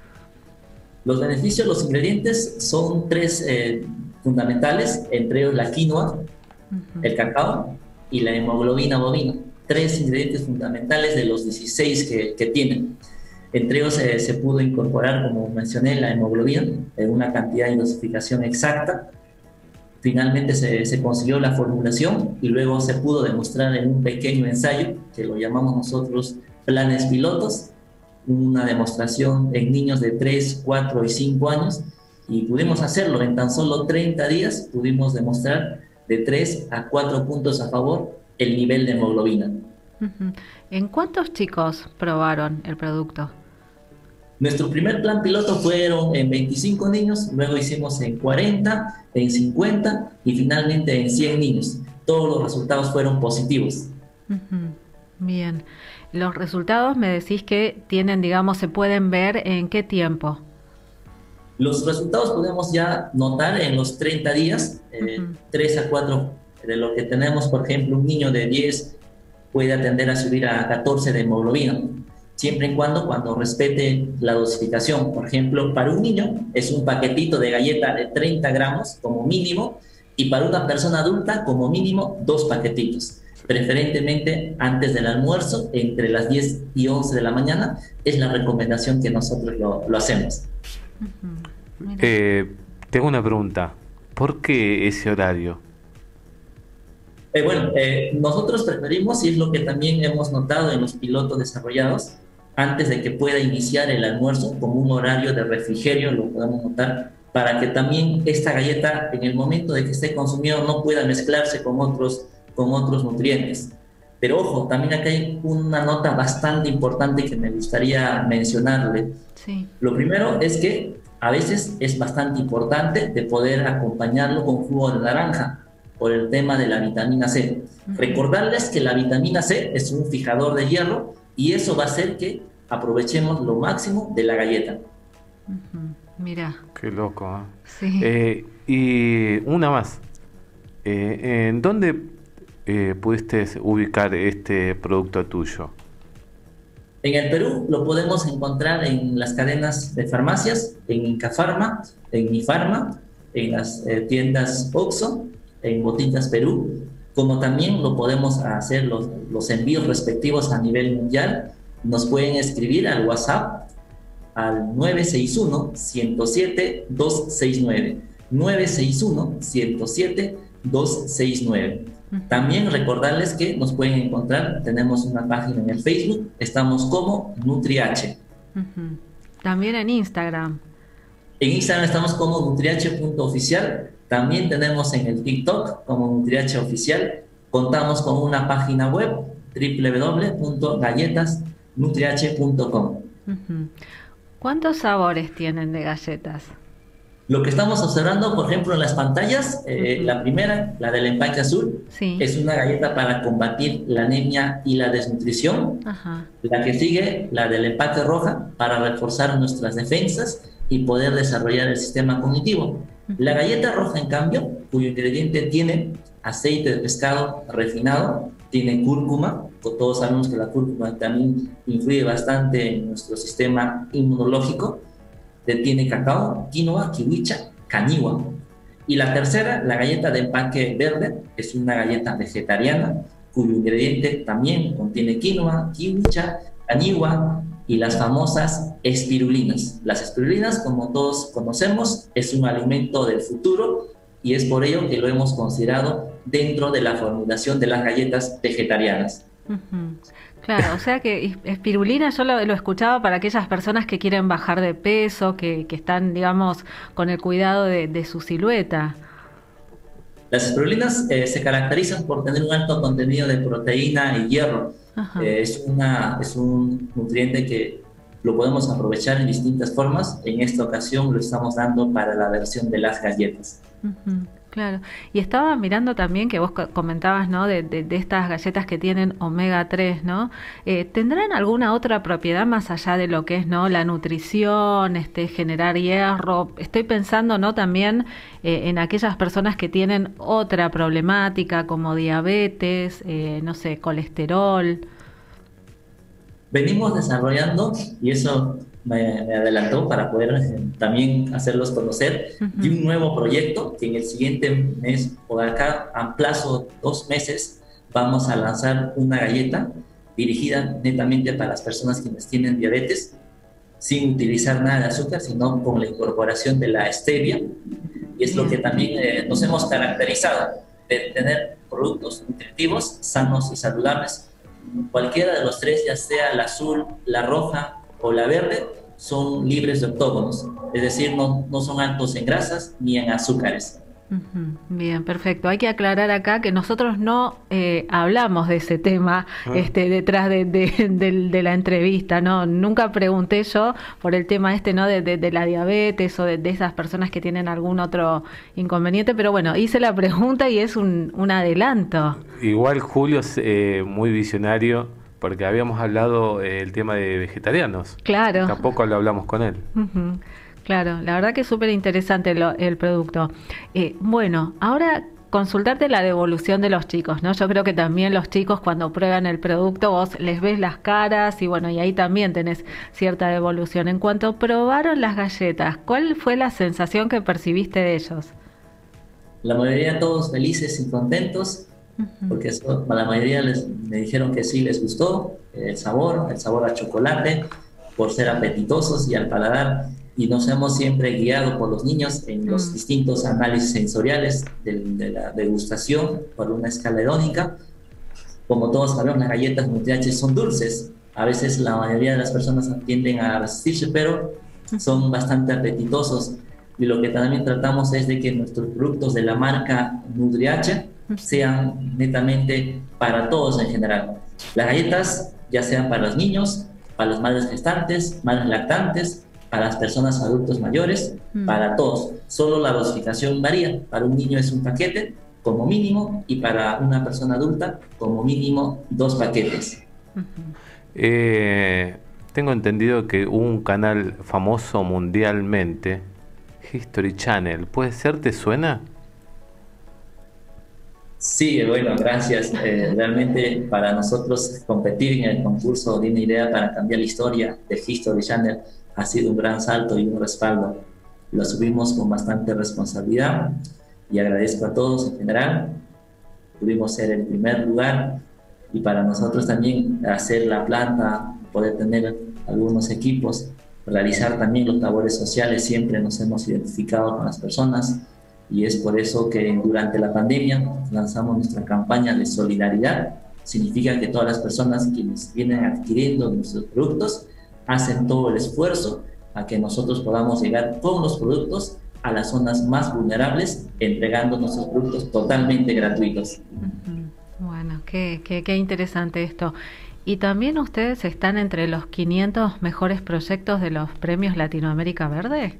Los beneficios, los ingredientes son 3 fundamentales, entre ellos la quinoa, el cacao y la hemoglobina bovina. 3 ingredientes fundamentales de los 16 que tienen. Entre ellos se pudo incorporar, como mencioné, la hemoglobina en una cantidad de dosificación exacta. Finalmente se consiguió la formulación y luego se pudo demostrar en un pequeño ensayo, que lo llamamos nosotros planes pilotos, una demostración en niños de 3, 4 y 5 años, y pudimos hacerlo en tan solo 30 días, pudimos demostrar de 3 a 4 puntos a favor el nivel de hemoglobina. ¿En cuántos chicos probaron el producto? Nuestro primer plan piloto fueron en 25 niños, luego hicimos en 40, en 50 y finalmente en 100 niños. Todos los resultados fueron positivos. Bien. Los resultados me decís que tienen, digamos, se pueden ver en qué tiempo. Los resultados podemos ya notar en los 30 días, 3 a 4 de lo que tenemos. Por ejemplo, un niño de 10 puede tender a subir a 14 de hemoglobina, siempre y cuando respete la dosificación. Por ejemplo, para un niño es un paquetito de galleta de 30 gramos como mínimo, y para una persona adulta como mínimo 2 paquetitos. Preferentemente antes del almuerzo, entre las 10 y 11 de la mañana, es la recomendación que nosotros lo hacemos. Tengo una pregunta. ¿Por qué ese horario? Nosotros preferimos, y es lo que también hemos notado en los pilotos desarrollados, antes de que pueda iniciar el almuerzo, como un horario de refrigerio, lo podemos notar, para que también esta galleta, en el momento de que esté consumido, no pueda mezclarse con otros nutrientes. Pero ojo, también acá hay una nota bastante importante que me gustaría mencionarle. Sí. Lo primero es que a veces es bastante importante de poder acompañarlo con jugo de naranja por el tema de la vitamina C. Recordarles que la vitamina C es un fijador de hierro y eso va a hacer que aprovechemos lo máximo de la galleta. Mira. Qué loco, ¿eh? Sí. Y una más. ¿En dónde pudiste ubicar este producto tuyo? En el Perú lo podemos encontrar en las cadenas de farmacias, en Incafarma, en Mifarma, en las tiendas Oxxo, en Boticas Perú, como también lo podemos hacer los envíos respectivos a nivel mundial. Nos pueden escribir al WhatsApp al 961-107-269, 961-107-269. También recordarles que nos pueden encontrar, tenemos una página en el Facebook, estamos como NutriH. También en Instagram. En Instagram estamos como nutriH.oficial, también tenemos en el TikTok como NutriH Oficial, contamos con una página web www.galletasnutrih.com. ¿Cuántos sabores tienen de galletas? Lo que estamos observando, por ejemplo, en las pantallas, la primera, la del empaque azul, sí, es una galleta para combatir la anemia y la desnutrición. La que sigue, la del empaque roja, para reforzar nuestras defensas y poder desarrollar el sistema cognitivo. La galleta roja, en cambio, cuyo ingrediente tiene aceite de pescado refinado, tiene cúrcuma. Todos sabemos que la cúrcuma también influye bastante en nuestro sistema inmunológico. Tiene cacao, quinoa, kiwicha, cañigua. Y la tercera, la galleta de empaque verde, es una galleta vegetariana cuyo ingrediente también contiene quinoa, kiwicha, cañigua y las famosas espirulinas. Las espirulinas, como todos conocemos, es un alimento del futuro y es por ello que lo hemos considerado dentro de la formulación de las galletas vegetarianas. Claro, o sea que espirulina yo lo escuchaba para aquellas personas que quieren bajar de peso, que están, digamos, con el cuidado de su silueta. Las espirulinas se caracterizan por tener un alto contenido de proteína y hierro. Es un nutriente que lo podemos aprovechar en distintas formas. En esta ocasión lo estamos dando para la versión de las galletas. Claro, y estaba mirando también que vos comentabas, ¿no? de estas galletas que tienen omega 3, ¿no? ¿Tendrán alguna otra propiedad más allá de lo que es, ¿no? la nutrición, generar hierro? Estoy pensando, ¿no? también en aquellas personas que tienen otra problemática como diabetes, no sé, colesterol. Venimos desarrollando, y eso me adelantó para poder también hacerlos conocer, de un nuevo proyecto que en el siguiente mes, o acá a plazo 2 meses, vamos a lanzar una galleta dirigida netamente para las personas que tienen diabetes, sin utilizar nada de azúcar, sino con la incorporación de la stevia. Y es lo que también nos hemos caracterizado, de tener productos nutritivos, sanos y saludables. Cualquiera de los tres, ya sea la azul, la roja o la verde, son libres de octógonos, es decir, no son altos en grasas ni en azúcares. Bien, perfecto. Hay que aclarar acá que nosotros no hablamos de ese tema detrás de la entrevista, ¿no? Nunca pregunté yo por el tema ¿no? de la diabetes o de esas personas que tienen algún otro inconveniente, pero bueno, hice la pregunta y es un adelanto. Igual Julio es muy visionario, porque habíamos hablado el tema de vegetarianos. Claro. Tampoco lo hablamos con él. Claro, la verdad que es súper interesante el producto. Bueno, ahora consultarte la devolución de los chicos, ¿no? Yo creo que también los chicos cuando prueban el producto vos les ves las caras y bueno, y ahí también tenés cierta devolución. En cuanto probaron las galletas, ¿cuál fue la sensación que percibiste de ellos? La mayoría todos felices y contentos, porque la mayoría me dijeron que sí les gustó el sabor a chocolate, por ser apetitosos y al paladar. Y nos hemos siempre guiado por los niños en los distintos análisis sensoriales de la degustación por una escala hedónica. Como todos sabemos, las galletas NutriH son dulces. A veces la mayoría de las personas tienden a resistirse, pero son bastante apetitosos. Y lo que también tratamos es de que nuestros productos de la marca NutriH sean netamente para todos en general. Las galletas, ya sean para los niños, para las madres gestantes, madres lactantes, para las personas adultos mayores, para todos. Solo la dosificación varía. Para un niño es un paquete como mínimo y para una persona adulta como mínimo 2 paquetes. Tengo entendido que un canal famoso mundialmente, History Channel, ¿puede ser? ¿Te suena? Sí, bueno, gracias. Realmente para nosotros competir en el concurso de una idea para cambiar la historia de History Channel ha sido un gran salto y un respaldo. Lo subimos con bastante responsabilidad y agradezco a todos en general. Pudimos ser el primer lugar y para nosotros también hacer la planta, poder tener algunos equipos, realizar también los labores sociales, siempre nos hemos identificado con las personas y es por eso que durante la pandemia lanzamos nuestra campaña de solidaridad. Significa que todas las personas quienes vienen adquiriendo nuestros productos hacen todo el esfuerzo a que nosotros podamos llegar con los productos a las zonas más vulnerables, entregando nuestros productos totalmente gratuitos. Bueno, qué interesante esto. Y también ustedes están entre los 500 mejores proyectos de los premios Latinoamérica Verde.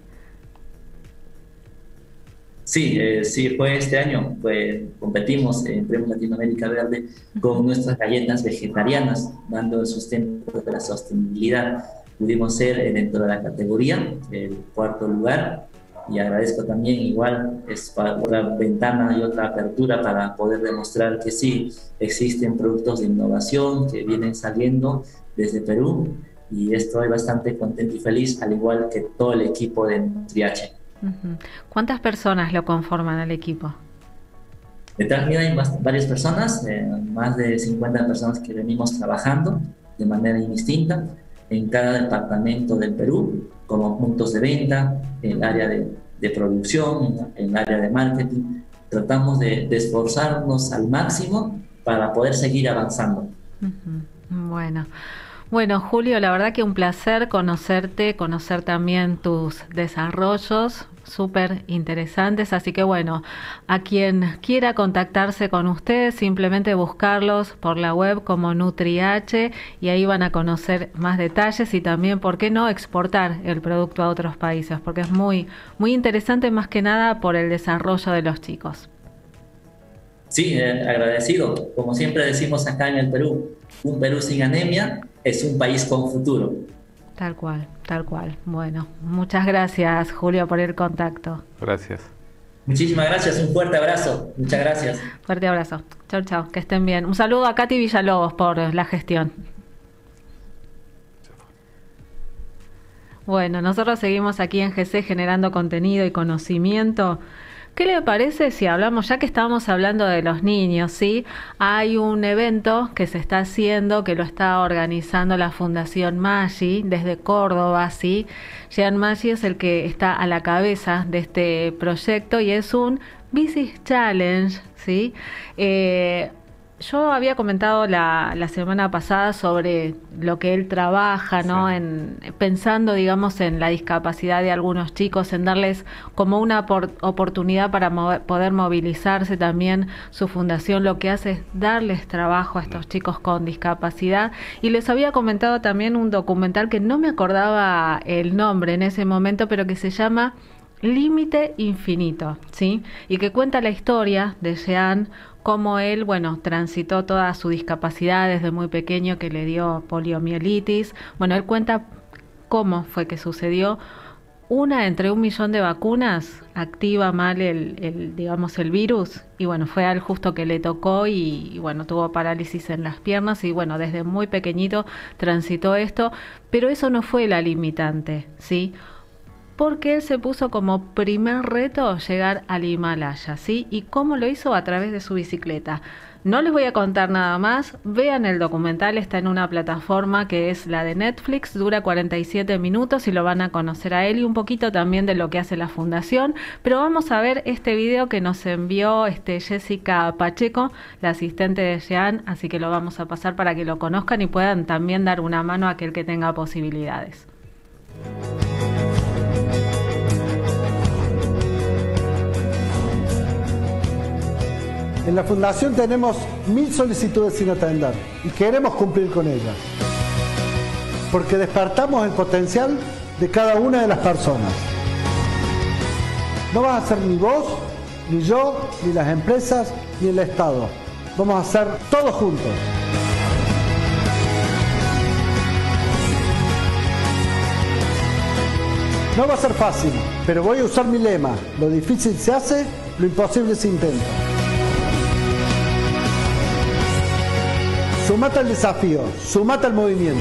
Sí, fue este año. Competimos en Premio Latinoamérica Verde con nuestras galletas vegetarianas, dando el sustento de la sostenibilidad. Pudimos ser dentro de la categoría el 4º lugar y agradezco también, igual es otra ventana y otra apertura para poder demostrar que sí existen productos de innovación que vienen saliendo desde Perú, y estoy bastante contento y feliz, al igual que todo el equipo de NutriH. ¿Cuántas personas lo conforman el equipo? Detrás mío hay varias personas, más de 50 personas que venimos trabajando de manera indistinta en cada departamento del Perú, como puntos de venta, en el área de producción, en el área de marketing. Tratamos de esforzarnos al máximo para poder seguir avanzando. Bueno, Julio, la verdad que un placer conocerte, conocer también tus desarrollos súper interesantes, así que bueno, a quien quiera contactarse con ustedes, simplemente buscarlos por la web como NutriH y ahí van a conocer más detalles y también, ¿por qué no?, exportar el producto a otros países, porque es muy, muy interesante, más que nada por el desarrollo de los chicos. Sí, agradecido. Como siempre decimos acá en el Perú, un Perú sin anemia es un país con futuro. Tal cual, tal cual. Bueno, muchas gracias, Julio, por el contacto. Gracias. Muchísimas gracias, un fuerte abrazo. Muchas gracias. Fuerte abrazo. Chau, chau, que estén bien. Un saludo a Katy Villalobos por la gestión. Bueno, nosotros seguimos aquí en GC generando contenido y conocimiento. ¿Qué le parece si hablamos, ya que estábamos hablando de los niños, ¿sí? Hay un evento que se está haciendo, que lo está organizando la Fundación Maggi desde Córdoba, ¿sí? Jean Maggi es el que está a la cabeza de este proyecto y es un Bici Challenge, ¿sí? Yo había comentado la semana pasada sobre lo que él trabaja, ¿no? Sí. Pensando, digamos, en la discapacidad de algunos chicos, en darles como una oportunidad para poder movilizarse. También su fundación lo que hace es darles trabajo a estos chicos con discapacidad. Y les había comentado también un documental que no me acordaba el nombre en ese momento, pero que se llama Límite Infinito, ¿sí? Y que cuenta la historia de Jean, cómo él, bueno, transitó toda su discapacidad desde muy pequeño, que le dio poliomielitis. Bueno, él cuenta cómo fue que sucedió. Una entre 1 millón de vacunas activa mal digamos, el virus, y bueno, fue al justo que le tocó y bueno, tuvo parálisis en las piernas y bueno, desde muy pequeñito transitó esto, pero eso no fue la limitante, ¿sí? Porque él se puso como primer reto llegar al Himalaya, ¿sí? ¿Y cómo lo hizo? A través de su bicicleta. No les voy a contar nada más, vean el documental, está en una plataforma que es la de Netflix, dura 47 minutos y lo van a conocer a él y un poquito también de lo que hace la fundación, pero vamos a ver este video que nos envió Jessica Pacheco, la asistente de Jean, así que lo vamos a pasar para que lo conozcan y puedan también dar una mano a aquel que tenga posibilidades. En la Fundación tenemos 1000 solicitudes sin atender y queremos cumplir con ellas. Porque despertamos el potencial de cada una de las personas. No vas a ser ni vos, ni yo, ni las empresas, ni el Estado. Vamos a hacer todos juntos. No va a ser fácil, pero voy a usar mi lema. Lo difícil se hace, lo imposible se intenta. Sumate al desafío, sumate al movimiento.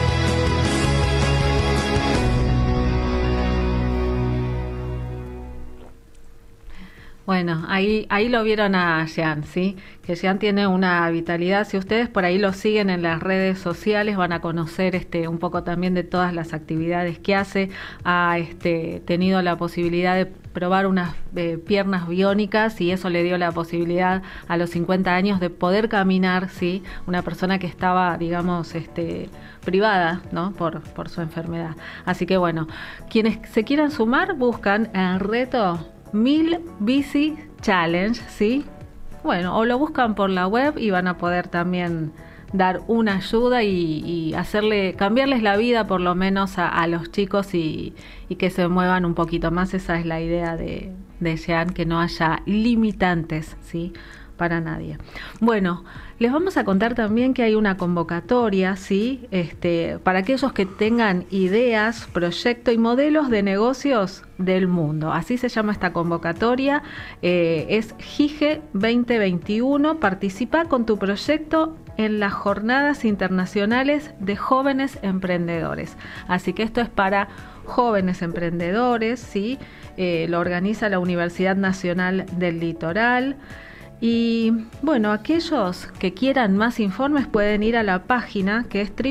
Bueno, ahí lo vieron a Jean, ¿sí? Que Jean tiene una vitalidad. Si ustedes por ahí lo siguen en las redes sociales van a conocer un poco también de todas las actividades que hace. Ha tenido la posibilidad de probar unas piernas biónicas y eso le dio la posibilidad a los 50 años de poder caminar, ¿sí? Una persona que estaba, digamos, privada, ¿no? por su enfermedad. Así que bueno, quienes se quieran sumar buscan el reto 1000 Bici Challenge, ¿sí? Bueno, o lo buscan por la web y van a poder también dar una ayuda y cambiarles la vida por lo menos a los chicos y que se muevan un poquito más. Esa es la idea de Jean, que no haya limitantes, ¿sí? para nadie. Bueno, les vamos a contar también que hay una convocatoria, ¿sí? Para aquellos que tengan ideas, proyectos y modelos de negocios del mundo. Así se llama esta convocatoria. Es GIGE 2021. Participa con tu proyecto en las Jornadas Internacionales de Jóvenes Emprendedores. Así que esto es para jóvenes emprendedores, ¿sí? Lo organiza la Universidad Nacional del Litoral. Y bueno, aquellos que quieran más informes pueden ir a la página que es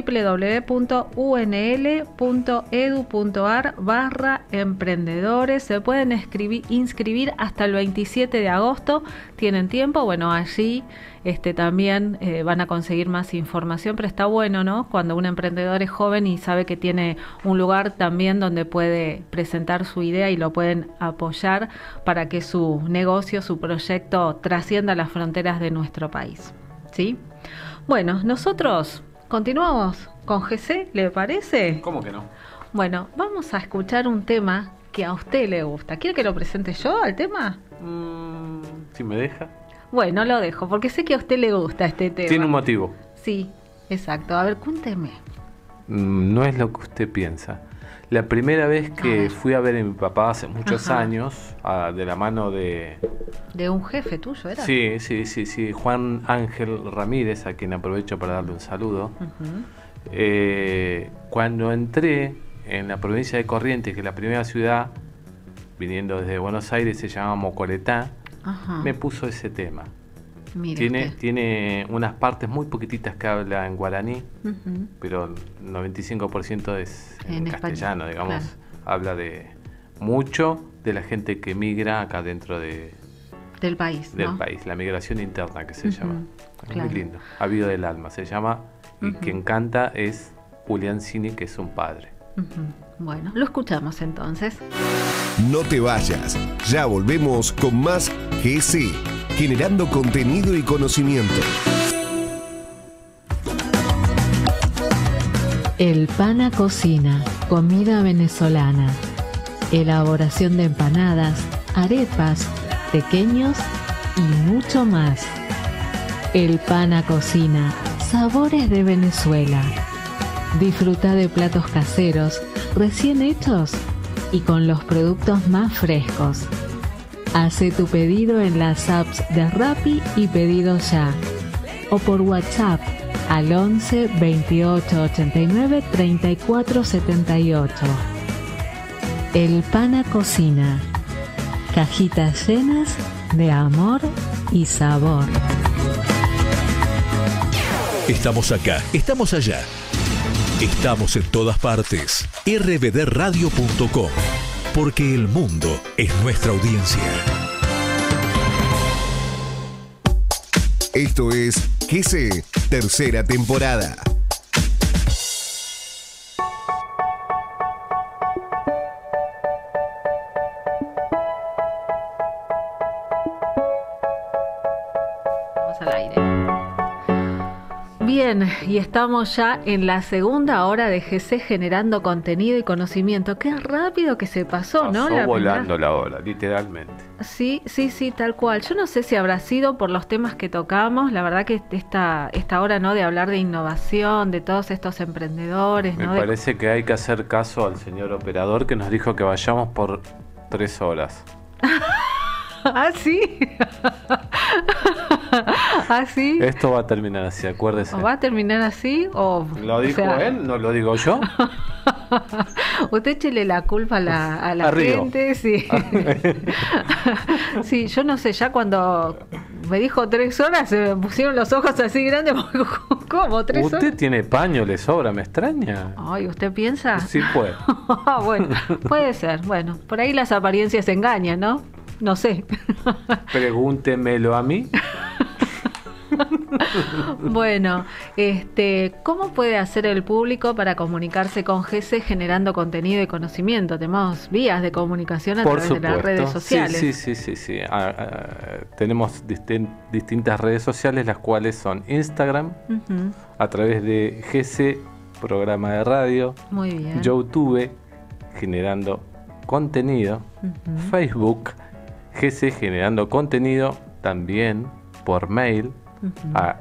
www.unl.edu.ar/emprendedores. Se pueden inscribir hasta el 27 de agosto. Tienen tiempo. Bueno, allí también van a conseguir más información, pero está bueno, ¿no? Cuando un emprendedor es joven y sabe que tiene un lugar también donde puede presentar su idea y lo pueden apoyar para que su negocio, su proyecto trascienda las fronteras de nuestro país, ¿sí? Bueno, nosotros continuamos con GC, ¿le parece? ¿Cómo que no? Bueno, vamos a escuchar un tema que a usted le gusta. ¿Quiere que lo presente yo al tema? Si me deja. Bueno, lo dejo, porque sé que a usted le gusta este tema. Tiene un motivo. Sí, exacto. A ver, cuénteme. No es lo que usted piensa. La primera vez que fui a ver a mi papá hace muchos años, de la mano de... ¿De un jefe tuyo era? Sí. Juan Ángel Ramírez, a quien aprovecho para darle un saludo. Cuando entré en la provincia de Corrientes, que es la primera ciudad, viniendo desde Buenos Aires, se llama Mocoretá, me puso ese tema. Tiene unas partes muy poquititas que habla en guaraní, pero el 95% es en castellano, digamos. Claro. Habla de mucho de la gente que migra acá dentro del país, ¿no? Del país, la migración interna que se llama. Claro. Muy lindo. Habido del alma se llama, y quien canta es Julián Cini, que es un padre. Bueno, lo escuchamos entonces. No te vayas, ya volvemos con más GC, generando contenido y conocimiento. El Pana Cocina, comida venezolana. Elaboración de empanadas, arepas, tequeños y mucho más. El Pana Cocina, sabores de Venezuela. Disfruta de platos caseros, recién hechos y con los productos más frescos. Hace tu pedido en las apps de Rappi y Pedido Ya, o por WhatsApp al 11 28 89 34 78. El Pana Cocina, cajitas llenas de amor y sabor. Estamos acá, estamos allá. Estamos en todas partes. rbdradio.com, porque el mundo es nuestra audiencia. Esto es GC, tercera temporada. Vamos al aire. Bien, y estamos ya en la segunda hora de GC generando contenido y conocimiento. Qué rápido que se pasó, ¿no? Pasó volando la hora, literalmente. Sí, tal cual. Yo no sé si habrá sido por los temas que tocamos. La verdad que esta hora, ¿no? De hablar de innovación, de todos estos emprendedores, Me ¿no? parece que hay que hacer caso al señor operador que nos dijo que vayamos por 3 horas. ¿Ah, sí? ¿Ah, sí? Esto va a terminar así, acuérdese. ¿O va a terminar así? ¿Lo dijo él? ¿No lo digo yo? Usted échele la culpa a la gente. Sí. Sí, yo no sé, ya cuando me dijo 3 horas se me pusieron los ojos así grandes. ¿Cómo? 3 horas. ¿Usted tiene paño, le sobra? ¿Me extraña? Ay, ¿usted piensa? Sí, puede. Bueno, puede ser. Bueno, por ahí las apariencias engañan, ¿no? No sé. Pregúntemelo a mí. Bueno, ¿cómo puede hacer el público para comunicarse con GC generando contenido y conocimiento? Tenemos vías de comunicación a través de las redes sociales. Sí. Tenemos distintas redes sociales, las cuales son Instagram, a través de GC, programa de radio. Muy bien. YouTube, generando contenido. Facebook, GC generando contenido, también por mail a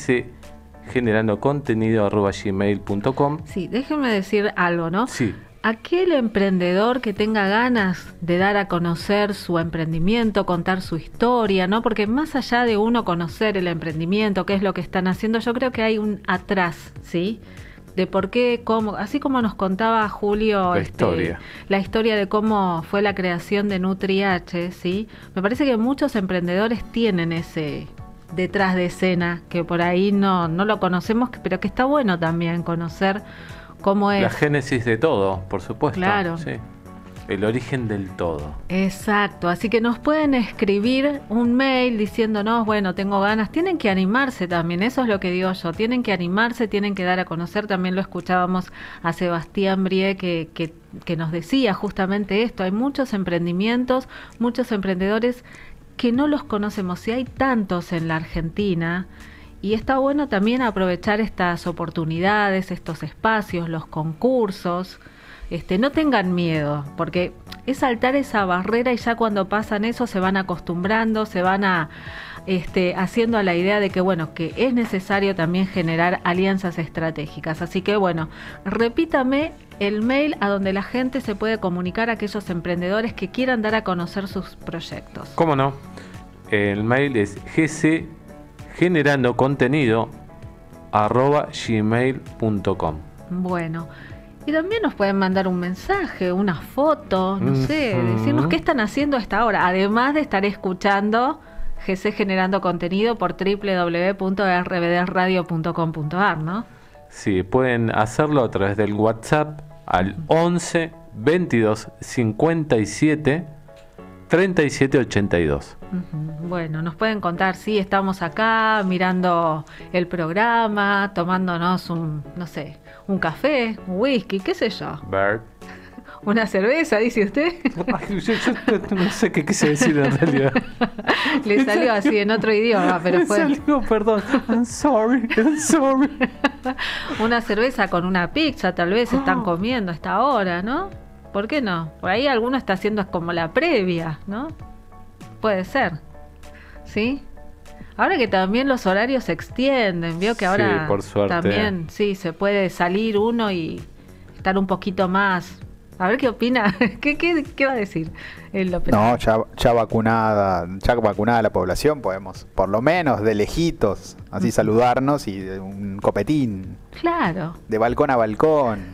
gcgenerandocontenido@gmail.com. Sí, déjenme decir algo, ¿no? Sí. Aquel emprendedor que tenga ganas de dar a conocer su emprendimiento, contar su historia, ¿no? Porque más allá de uno conocer el emprendimiento, qué es lo que están haciendo, yo creo que hay un atrás, ¿sí? De por qué, cómo, así como nos contaba Julio la historia de cómo fue la creación de NutriH, ¿sí? Me parece que muchos emprendedores tienen ese detrás de escena, que por ahí no lo conocemos, pero que está bueno también conocer cómo es. La génesis de todo, por supuesto. Claro. Sí. El origen del todo. Exacto, así que nos pueden escribir un mail diciéndonos, bueno, tengo ganas, tienen que animarse también, eso es lo que digo yo, tienen que animarse, tienen que dar a conocer, también lo escuchábamos a Sebastián Brie que nos decía justamente esto, hay muchos emprendimientos, muchos emprendedores que no los conocemos, y hay tantos en la Argentina. Y está bueno también aprovechar estas oportunidades, estos espacios, los concursos. No tengan miedo, porque es saltar esa barrera y ya cuando pasan eso se van acostumbrando, se van haciendo a la idea de que, bueno, que es necesario también generar alianzas estratégicas. Así que, bueno, repítame el mail a donde la gente se puede comunicar, a aquellos emprendedores que quieran dar a conocer sus proyectos. ¿Cómo no? El mail es gcgenerandocontenido@gmail.com. Bueno, y también nos pueden mandar un mensaje, una foto, no sé, decirnos qué están haciendo a esta hora, además de estar escuchando GC Generando Contenido por www.rbdradio.com.ar, ¿no? Sí, pueden hacerlo a través del WhatsApp al 11 22 57 37 82. Bueno, nos pueden contar, sí, estamos acá mirando el programa, tomándonos un café, un whisky, qué sé yo. Bert. Una cerveza, dice usted. Ay, yo no sé qué quise decir en realidad. Le salió así en otro idioma, pero fue. Salió, perdón. I'm sorry. Una cerveza con una pizza, tal vez están comiendo a esta hora, ¿no? ¿Por qué no? Por ahí alguno está haciendo como la previa, ¿no? Puede ser. ¿Sí? Ahora que también los horarios se extienden, vio que ahora sí, por suerte. También sí se puede salir uno y estar un poquito más. A ver qué opina. ¿Qué va a decir el operador? No, ya vacunada la población, podemos por lo menos de lejitos así saludarnos y de un copetín. Claro. De balcón a balcón.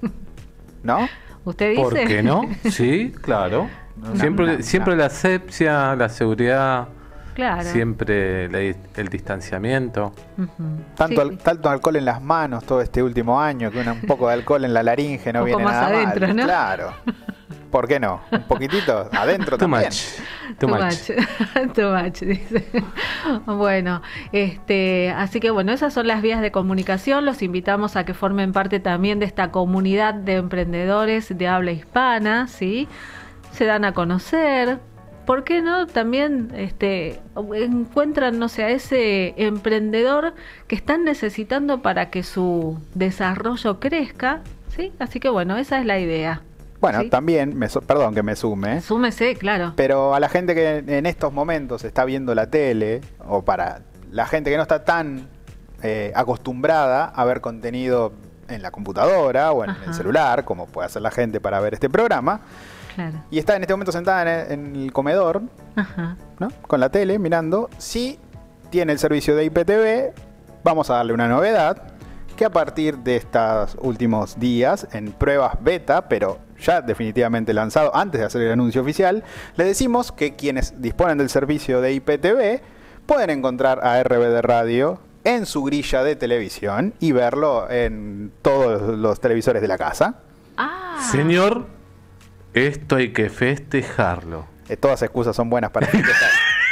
¿No? ¿Usted dice? ¿Por qué no? Sí, claro. Siempre la asepsia, la seguridad, claro. Siempre el distanciamiento. Tanto alcohol en las manos todo este último año, que un poco de alcohol en la laringe no viene nada adentro, mal. ¿no? Claro. ¿Por qué no? Un poquitito adentro también. Too much, dice. Bueno, así que bueno, esas son las vías de comunicación. Los invitamos a que formen parte también de esta comunidad de emprendedores de habla hispana, ¿sí? Se dan a conocer. ¿Por qué no? También encuentran, no sé, a ese emprendedor que están necesitando para que su desarrollo crezca, ¿sí? Así que bueno, esa es la idea. Bueno, ¿sí? También, perdón que me sume. Súmese, claro. Pero a la gente que en estos momentos está viendo la tele, o para la gente que no está tan acostumbrada a ver contenido en la computadora o en el celular, como puede hacer la gente para ver este programa, claro. Y está en este momento sentada en el comedor, ¿no? Con la tele, mirando, si tiene el servicio de IPTV, vamos a darle una novedad, que a partir de estos últimos días, en pruebas beta, pero ya definitivamente lanzado antes de hacer el anuncio oficial, le decimos que quienes disponen del servicio de IPTV pueden encontrar a RBD Radio en su grilla de televisión y verlo en todos los televisores de la casa. Señor, esto hay que festejarlo. Todas excusas son buenas para festejar.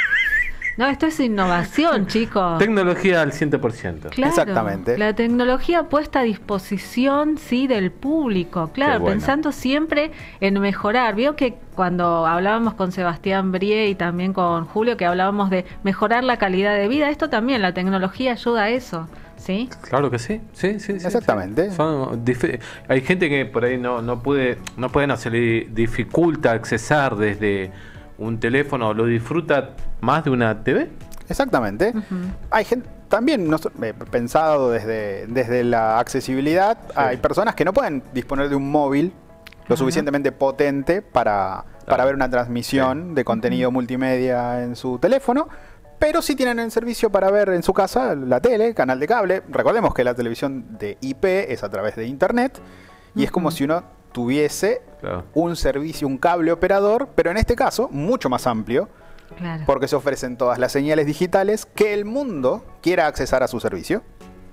No, esto es innovación, chicos. Tecnología al 100%. Claro, exactamente. La tecnología puesta a disposición, sí, del público. Claro, bueno. Pensando siempre en mejorar. Vio que cuando hablábamos con Sebastián Brie y también con Julio, que hablábamos de mejorar la calidad de vida, esto también, la tecnología ayuda a eso, ¿sí? Claro que sí. Sí. Exactamente. Sí. Hay gente que por ahí no puede, no se le dificulta accesar desde un teléfono, lo disfruta más de una TV. Exactamente. Hay gente, también pensado desde la accesibilidad, hay personas que no pueden disponer de un móvil lo suficientemente potente para ver una transmisión de contenido multimedia en su teléfono, pero sí tienen el servicio para ver en su casa la tele, canal de cable. Recordemos que la televisión de IP es a través de internet y es como si uno tuviese un servicio, un cable operador, pero en este caso mucho más amplio, porque se ofrecen todas las señales digitales que el mundo quiera accesar a su servicio.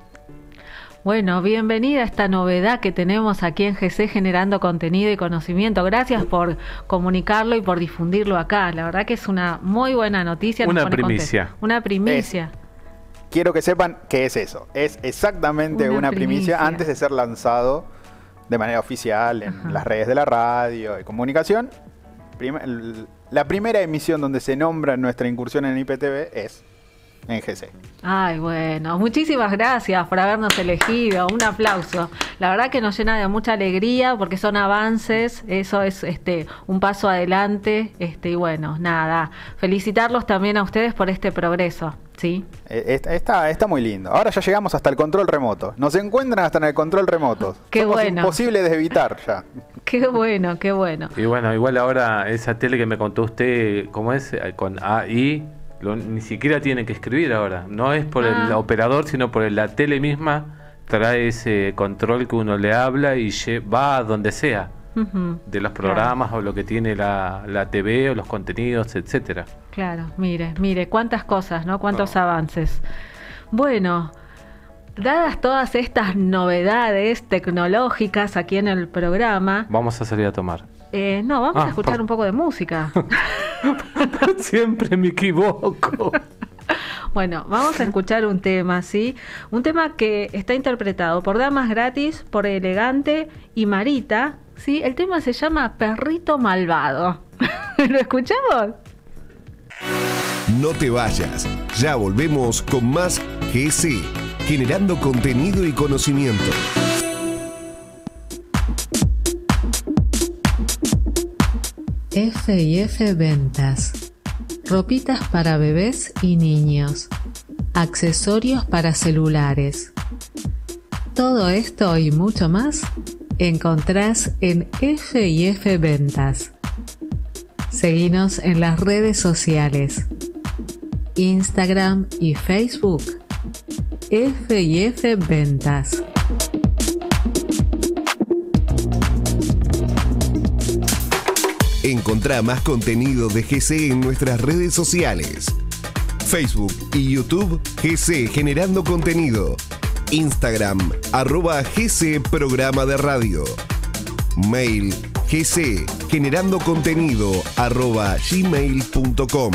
Bueno, bienvenida a esta novedad que tenemos aquí en GC Generando Contenido y Conocimiento. Gracias por comunicarlo y por difundirlo acá. La verdad que es una muy buena noticia. Una primicia. Una primicia. Quiero que sepan qué es eso. Es exactamente una primicia antes de ser lanzado de manera oficial en las redes de la radio de comunicación. La primera emisión donde se nombra nuestra incursión en IPTV es en GC. Ay, bueno, muchísimas gracias por habernos elegido. Un aplauso. La verdad que nos llena de mucha alegría porque son avances, eso es un paso adelante, y bueno, nada, felicitarlos también a ustedes por este progreso, ¿sí? Está muy lindo. Ahora ya llegamos hasta el control remoto. Nos encuentran hasta en el control remoto. Qué Somos bueno. imposibles de evitar ya. Qué bueno, qué bueno. Y bueno, igual ahora esa tele que me contó usted, ¿cómo es? Con AI, ni siquiera tiene que escribir ahora. No es por el operador, sino por la tele misma. Trae ese control que uno le habla y va a donde sea. De los programas o lo que tiene la TV o los contenidos, etcétera. Claro, mire, cuántas cosas, ¿no? Cuántos avances. Bueno, dadas todas estas novedades tecnológicas aquí en el programa... Vamos a salir a tomar. No, vamos a escuchar un poco de música. Siempre me equivoco. Bueno, vamos a escuchar un tema, ¿sí? Un tema que está interpretado por Damas Gratis, por Elegante y Marita, ¿sí? El tema se llama Perrito Malvado. ¿Lo escuchamos? No te vayas, ya volvemos con más GC, generando contenido y conocimiento. F&F Ventas. Ropitas para bebés y niños. Accesorios para celulares. Todo esto y mucho más encontrás en F&F Ventas. Seguinos en las redes sociales. Instagram y Facebook. F&F Ventas. Encontrá más contenido de GC en nuestras redes sociales. Facebook y YouTube, GC Generando Contenido. Instagram, @GC Programa de Radio. Mail, GC Generando Contenido, @gmail.com.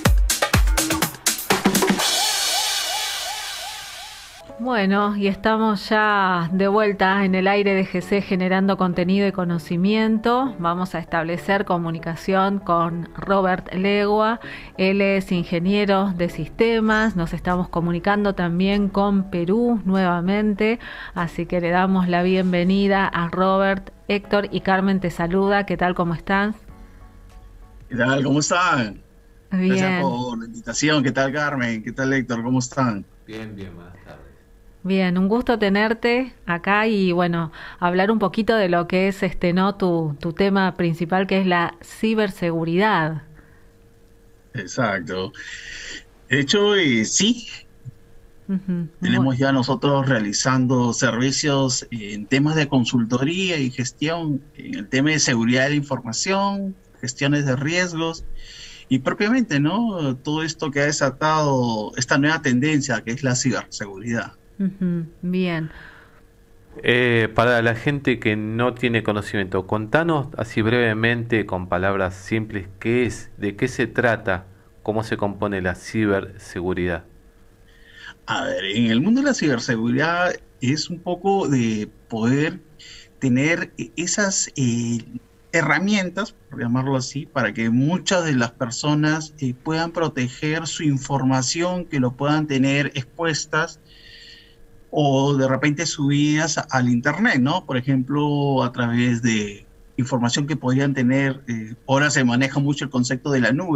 Bueno, y estamos ya de vuelta en el aire de GC Generando Contenido y Conocimiento. Vamos a establecer comunicación con Robert Legua. Él es ingeniero de sistemas. Nos estamos comunicando también con Perú nuevamente. Así que le damos la bienvenida a Robert. Héctor y Carmen te saluda. ¿Qué tal? ¿Cómo estás? ¿Qué tal? ¿Cómo están? Bien. Gracias por la invitación. ¿Qué tal, Carmen? ¿Qué tal, Héctor? ¿Cómo están? Bien, buenas tardes. Bien, un gusto tenerte acá y bueno, hablar un poquito de lo que es tu tema principal, que es la ciberseguridad. Exacto. De hecho, sí, tenemos ya nosotros realizando servicios en temas de consultoría y gestión, en el tema de seguridad de la información, gestiones de riesgos y propiamente, ¿no? Todo esto que ha desatado esta nueva tendencia que es la ciberseguridad. Bien. Para la gente que no tiene conocimiento, contanos así brevemente, con palabras simples, qué es, de qué se trata, cómo se compone la ciberseguridad. A ver, en el mundo de la ciberseguridad es un poco de poder tener esas herramientas, por llamarlo así, para que muchas de las personas puedan proteger su información, que lo puedan tener expuestas o de repente subidas al internet, ¿no? Por ejemplo, a través de información que podrían tener, ahora se maneja mucho el concepto de la nube,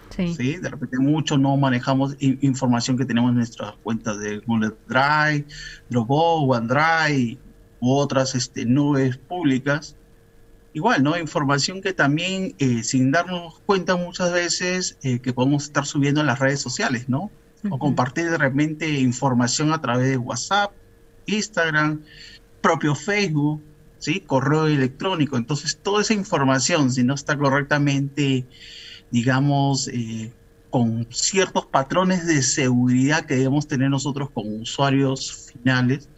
¿sí? De repente muchos no manejamos información que tenemos en nuestras cuentas de Google Drive, Dropbox, OneDrive u otras nubes públicas. Igual, ¿no? Información que también, sin darnos cuenta muchas veces, que podemos estar subiendo en las redes sociales, ¿no? O compartir de repente información a través de WhatsApp, Instagram, propio Facebook, ¿sí? Correo electrónico. Entonces, toda esa información, si no está correctamente, digamos, con ciertos patrones de seguridad que debemos tener nosotros como usuarios finales,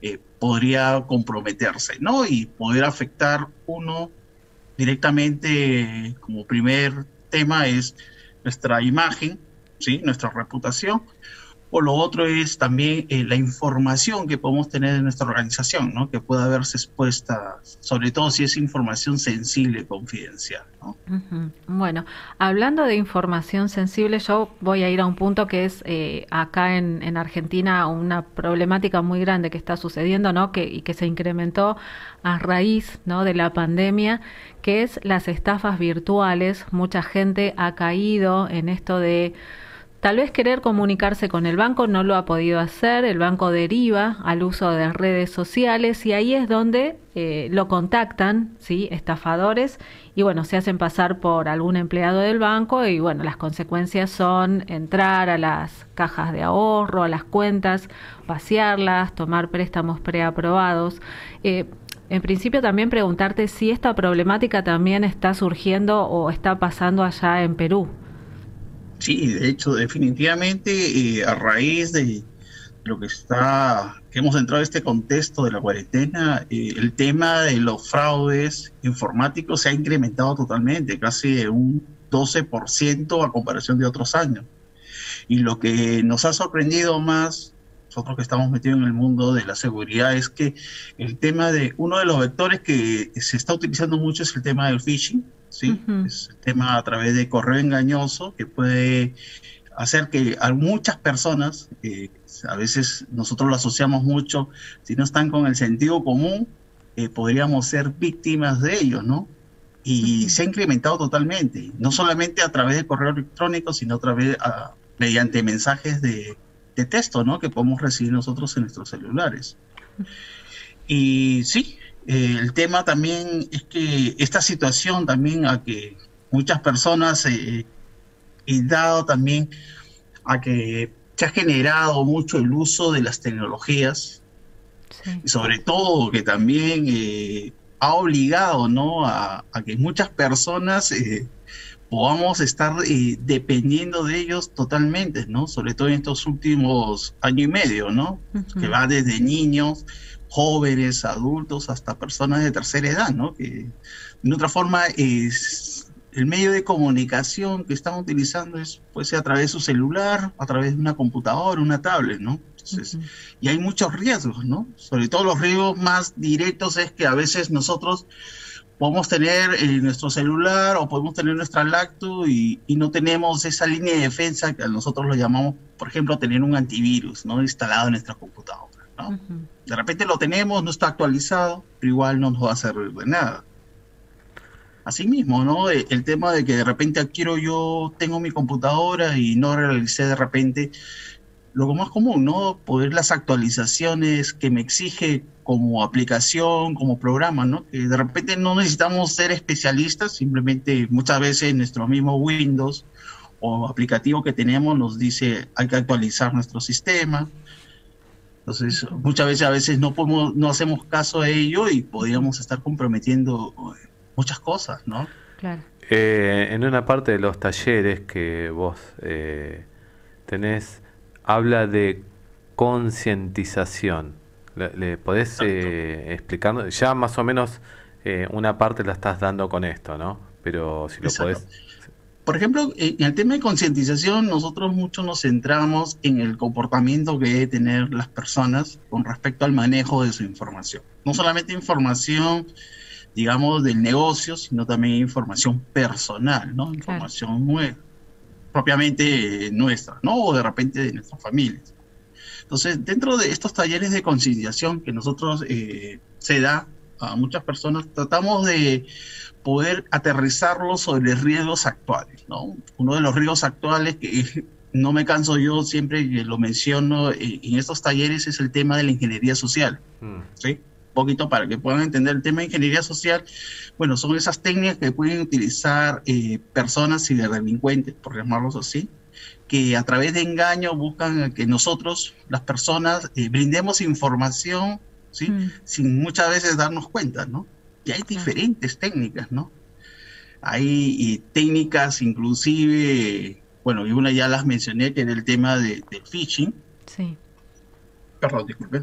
podría comprometerse, ¿no? Y poder afectar uno directamente, como primer tema, es nuestra imagen, ¿sí? Nuestra reputación. O lo otro es también la información que podemos tener en nuestra organización, ¿no? Que pueda verse expuesta, sobre todo si es información sensible, confidencial, ¿no? Bueno, hablando de información sensible, yo voy a ir a un punto que es acá en Argentina una problemática muy grande que está sucediendo, ¿no? Y que se incrementó a raíz, ¿no? de la pandemia, que es las estafas virtuales. Mucha gente ha caído en esto de tal vez querer comunicarse con el banco, no lo ha podido hacer, el banco deriva al uso de redes sociales y ahí es donde lo contactan, ¿sí? Estafadores, y bueno, se hacen pasar por algún empleado del banco y bueno, las consecuencias son entrar a las cajas de ahorro, a las cuentas, vaciarlas, tomar préstamos preaprobados. En principio también preguntarte si esta problemática también está surgiendo o está pasando allá en Perú. Sí, de hecho, definitivamente a raíz de lo que hemos entrado en este contexto de la cuarentena, el tema de los fraudes informáticos se ha incrementado totalmente, casi de un 12% a comparación de otros años. Y lo que nos ha sorprendido más, nosotros que estamos metidos en el mundo de la seguridad, es que el tema de uno de los vectores que se está utilizando mucho es el tema del phishing. ¿Sí? Es el tema a través de correo engañoso que puede hacer que a muchas personas, a veces nosotros lo asociamos mucho, si no están con el sentido común, podríamos ser víctimas de ellos, ¿no? Y se ha incrementado totalmente, no solamente a través de correo electrónico, sino a través, mediante mensajes de texto, ¿no? Que podemos recibir nosotros en nuestros celulares. Y sí, el tema también es que esta situación también a que muchas personas y dado también a que se ha generado mucho el uso de las tecnologías, y sobre todo que también ha obligado, ¿no? a que muchas personas podamos estar dependiendo de ellos totalmente, ¿no? Sobre todo en estos últimos año y medio, ¿no? Que va desde niños, jóvenes, adultos, hasta personas de tercera edad, ¿no? Que de otra forma es el medio de comunicación que están utilizando puede ser a través de su celular, a través de una computadora, una tablet, ¿no? Entonces, y hay muchos riesgos, ¿no? Sobre todo los riesgos más directos es que a veces nosotros podemos tener nuestro celular o podemos tener nuestra laptop y no tenemos esa línea de defensa que nosotros lo llamamos, por ejemplo, tener un antivirus, ¿no? Instalado en nuestra computadora, ¿no? De repente lo tenemos, no está actualizado, pero igual no nos va a servir de nada. Asimismo, ¿no? El tema de que de repente tengo mi computadora y no realicé de repente lo más común, ¿no? Poder las actualizaciones que me exige como aplicación, como programa, ¿no? Que de repente no necesitamos ser especialistas, simplemente muchas veces nuestro mismo Windows o aplicativo que tenemos nos dice hay que actualizar nuestro sistema. Entonces, muchas veces a veces no hacemos caso a ello y podríamos estar comprometiendo muchas cosas, ¿no? Claro. En una parte de los talleres que vos tenés, habla de concientización. ¿Le podés explicar? Ya más o menos una parte la estás dando con esto, ¿no? Pero si lo podés... Por ejemplo, en el tema de concientización, nosotros mucho nos centramos en el comportamiento que deben tener las personas con respecto al manejo de su información. No solamente información, digamos, del negocio, sino también información personal, ¿no? Información propiamente nuestra, ¿no? O de repente de nuestras familias. Entonces, dentro de estos talleres de concienciación que nosotros se da, a muchas personas, tratamos de poder aterrizarlo sobre riesgos actuales, ¿no? Uno de los riesgos actuales que no me canso yo siempre que lo menciono en estos talleres es el tema de la ingeniería social, ¿sí? Un poquito para que puedan entender el tema de ingeniería social. Bueno, son esas técnicas que pueden utilizar personas ciberdelincuentes, por llamarlos así, que a través de engaño buscan que nosotros, las personas, brindemos información, ¿sí? Sin muchas veces darnos cuenta, ¿no? Y hay diferentes técnicas, ¿no? Hay técnicas inclusive, bueno, y una ya las mencioné, que era el tema del phishing. Sí. Perdón, disculpen.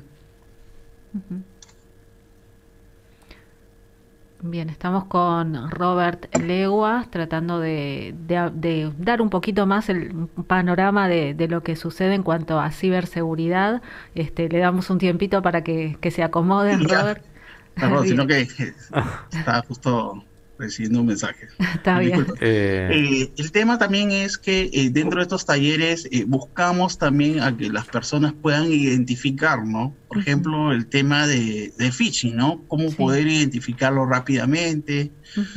Bien, estamos con Robert Legua tratando de dar un poquito más el panorama de lo que sucede en cuanto a ciberseguridad. Le damos un tiempito para que se acomoden, Robert. Perdón, sino que estaba justo recibiendo un mensaje. Está bien. El tema también es que dentro de estos talleres buscamos también a que las personas puedan identificar, ¿no? Por ejemplo, el tema de phishing, ¿no? Cómo poder identificarlo rápidamente.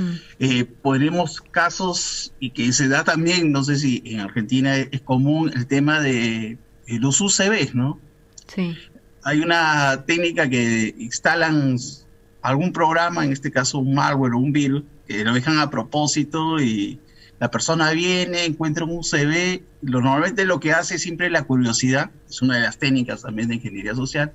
Ponemos casos y que se da también, no sé si en Argentina es común, el tema de los UCBs, ¿no? Sí. Hay una técnica que instalan algún programa, en este caso un malware o un virus, que lo dejan a propósito y la persona viene, encuentra un USB. Normalmente lo que hace siempre la curiosidad, es una de las técnicas también de ingeniería social,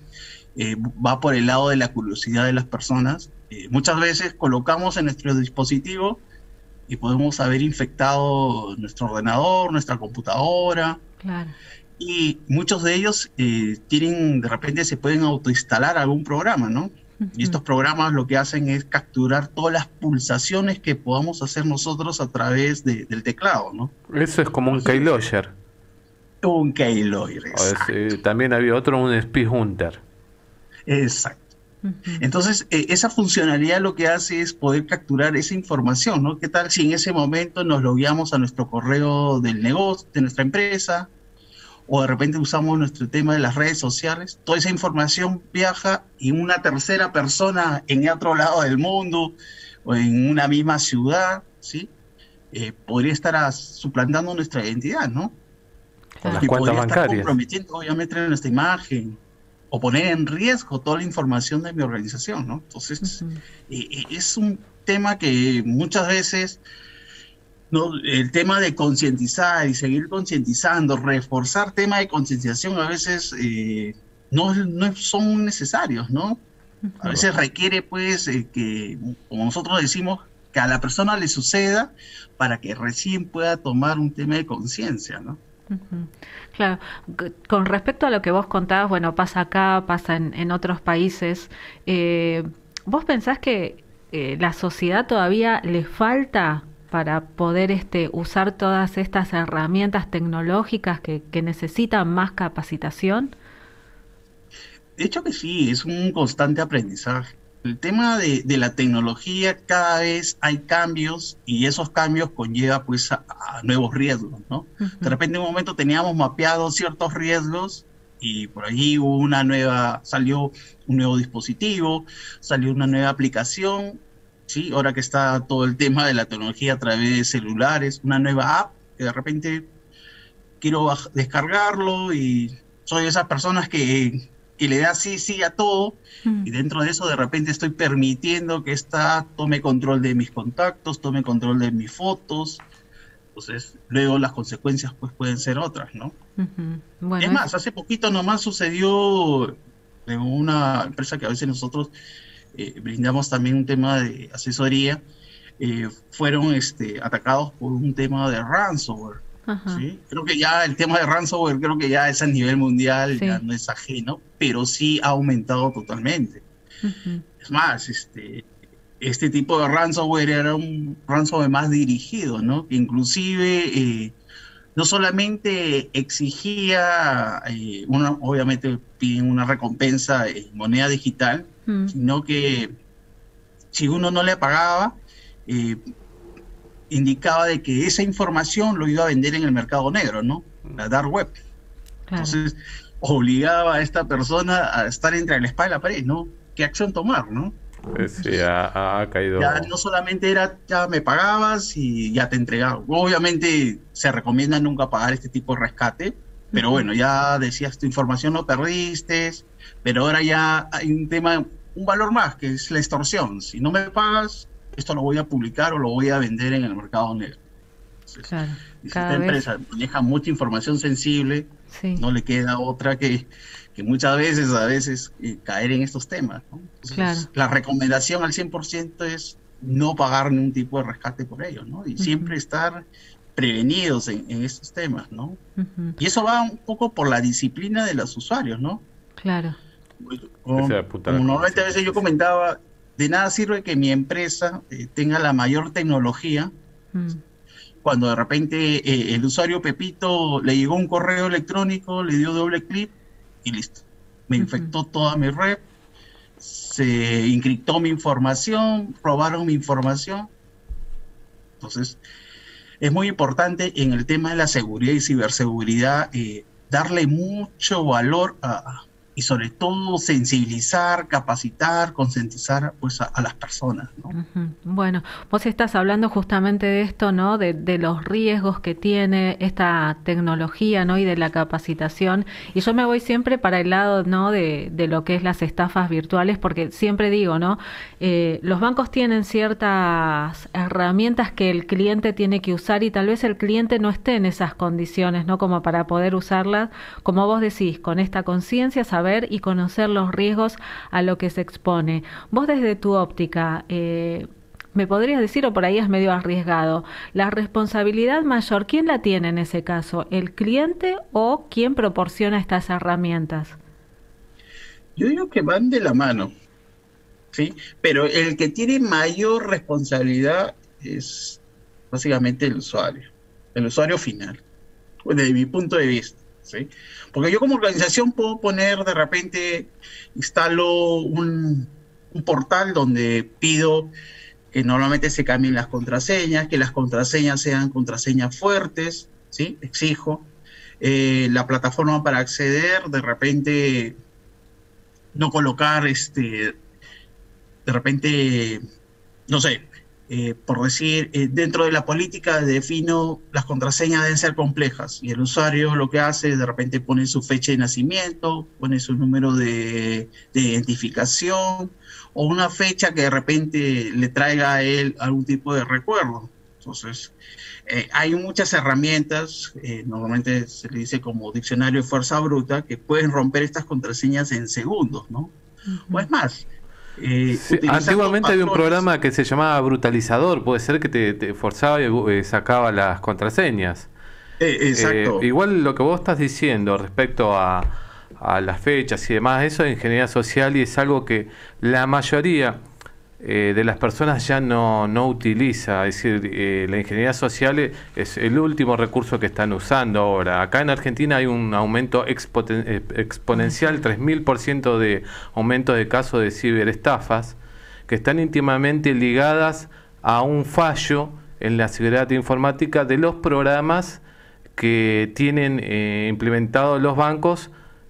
va por el lado de la curiosidad de las personas. Muchas veces colocamos en nuestro dispositivo y podemos haber infectado nuestro ordenador, nuestra computadora. Claro. Y muchos de ellos tienen, de repente se pueden autoinstalar algún programa, ¿no? Y estos programas lo que hacen es capturar todas las pulsaciones que podamos hacer nosotros a través del teclado, ¿no? Eso es como un keylogger. Un keylogger, exacto. También había otro, un speed hunter. Exacto. Entonces, esa funcionalidad lo que hace es poder capturar esa información, ¿no? ¿Qué tal si en ese momento nos logueamos a nuestro correo del negocio, de nuestra empresa, o de repente usamos nuestro tema de las redes sociales? Toda esa información viaja y una tercera persona en otro lado del mundo o en una misma ciudad, ¿sí? Podría estar suplantando nuestra identidad, ¿no? Con las cuentas bancarias. Estar comprometiendo obviamente nuestra imagen o poner en riesgo toda la información de mi organización, ¿no? Entonces, es un tema que muchas veces... No, el tema de concientizar y seguir concientizando, reforzar temas de concientización a veces no son necesarios, ¿no? A veces requiere, pues, que, como nosotros decimos, que a la persona le suceda para que recién pueda tomar un tema de conciencia, ¿no? Claro, con respecto a lo que vos contabas, bueno, pasa acá, pasa en otros países, ¿vos pensás que la sociedad todavía le falta para poder usar todas estas herramientas tecnológicas que necesitan más capacitación? De hecho que sí, es un constante aprendizaje. El tema de la tecnología, cada vez hay cambios y esos cambios conllevan pues a nuevos riesgos, ¿no? De repente en un momento teníamos mapeados ciertos riesgos y por allí salió un nuevo dispositivo, salió una nueva aplicación. Sí, ahora que está todo el tema de la tecnología a través de celulares, una nueva app que de repente quiero descargarlo y soy de esas personas que le da sí a todo y dentro de eso de repente estoy permitiendo que esta tome control de mis contactos, tome control de mis fotos. Entonces luego las consecuencias pues pueden ser otras, ¿no? Bueno, es más, hace poquito nomás sucedió en una empresa que a veces nosotros brindamos también un tema de asesoría, fueron atacados por un tema de ransomware. ¿Sí? Creo que ya el tema de ransomware creo que ya es a nivel mundial, ya no es ajeno, pero sí ha aumentado totalmente. Es más, este tipo de ransomware era un ransomware más dirigido, ¿no? Que inclusive no solamente exigía, obviamente piden una recompensa en moneda digital, sino que si uno no le pagaba, indicaba de que esa información lo iba a vender en el mercado negro, ¿no? La dark web. Claro. Entonces, obligaba a esta persona a estar entre la espada y la pared, ¿no? ¿Qué acción tomar, no? Sí, ha caído. Ya no solamente era, ya me pagabas y ya te entregaba. Obviamente se recomienda nunca pagar este tipo de rescate, pero bueno, ya decías, tu información no perdiste, pero ahora ya hay un tema, un valor más, que es la extorsión. Si no me pagas, esto lo voy a publicar o lo voy a vender en el mercado negro. Entonces, claro, si esta empresa maneja mucha información sensible, sí, no le queda otra que muchas veces caer en estos temas, ¿no? Entonces, claro, la recomendación al 100% es no pagar ningún tipo de rescate por ello, ¿no? Y siempre estar prevenidos en estos temas, ¿no? Y eso va un poco por la disciplina de los usuarios, ¿no? Claro. Como normalmente a veces yo comentaba, de nada sirve que mi empresa tenga la mayor tecnología cuando de repente el usuario Pepito le llegó un correo electrónico, le dio doble clic y listo. Me infectó toda mi red, se encriptó mi información, robaron mi información. Entonces, es muy importante en el tema de la seguridad y ciberseguridad darle mucho valor y sobre todo sensibilizar, capacitar, concientizar pues a las personas, ¿no? Bueno, vos estás hablando justamente de esto, ¿no? De los riesgos que tiene esta tecnología, ¿no? Y de la capacitación. Y yo me voy siempre para el lado, ¿no? De lo que es las estafas virtuales, porque siempre digo, ¿no? Los bancos tienen ciertas herramientas que el cliente tiene que usar y tal vez el cliente no esté en esas condiciones, ¿no? Como para poder usarlas, como vos decís, con esta conciencia, saber y conocer los riesgos a lo que se expone. Vos desde tu óptica, ¿me podrías decir, o por ahí es medio arriesgado, la responsabilidad mayor, quién la tiene en ese caso? ¿El cliente o quién proporciona estas herramientas? Yo digo que van de la mano, ¿sí? Pero el que tiene mayor responsabilidad es básicamente el usuario final, desde mi punto de vista, ¿sí? Porque yo como organización puedo poner, de repente, instalo un portal donde pido que normalmente se cambien las contraseñas, que las contraseñas sean contraseñas fuertes, ¿sí? Exijo. La plataforma para acceder, de repente, no colocar, de repente, no sé, por decir, dentro de la política defino las contraseñas deben ser complejas y el usuario lo que hace es de repente pone su fecha de nacimiento, pone su número de identificación o una fecha que de repente le traiga a él algún tipo de recuerdo. Entonces, hay muchas herramientas, normalmente se le dice como diccionario de fuerza bruta, que pueden romper estas contraseñas en segundos, ¿no? O es más, sí, antiguamente había un programa que se llamaba Brutalizador, puede ser que te forzaba y sacaba las contraseñas. Exacto. Igual lo que vos estás diciendo respecto a las fechas y demás, eso es ingeniería social y es algo que la mayoría de las personas ya no utiliza. Es decir, la ingeniería social es el último recurso que están usando ahora. Acá en Argentina hay un aumento exponencial, 3000% de aumento de casos de ciberestafas que están íntimamente ligadas a un fallo en la seguridad informática de los programas que tienen implementados los bancos,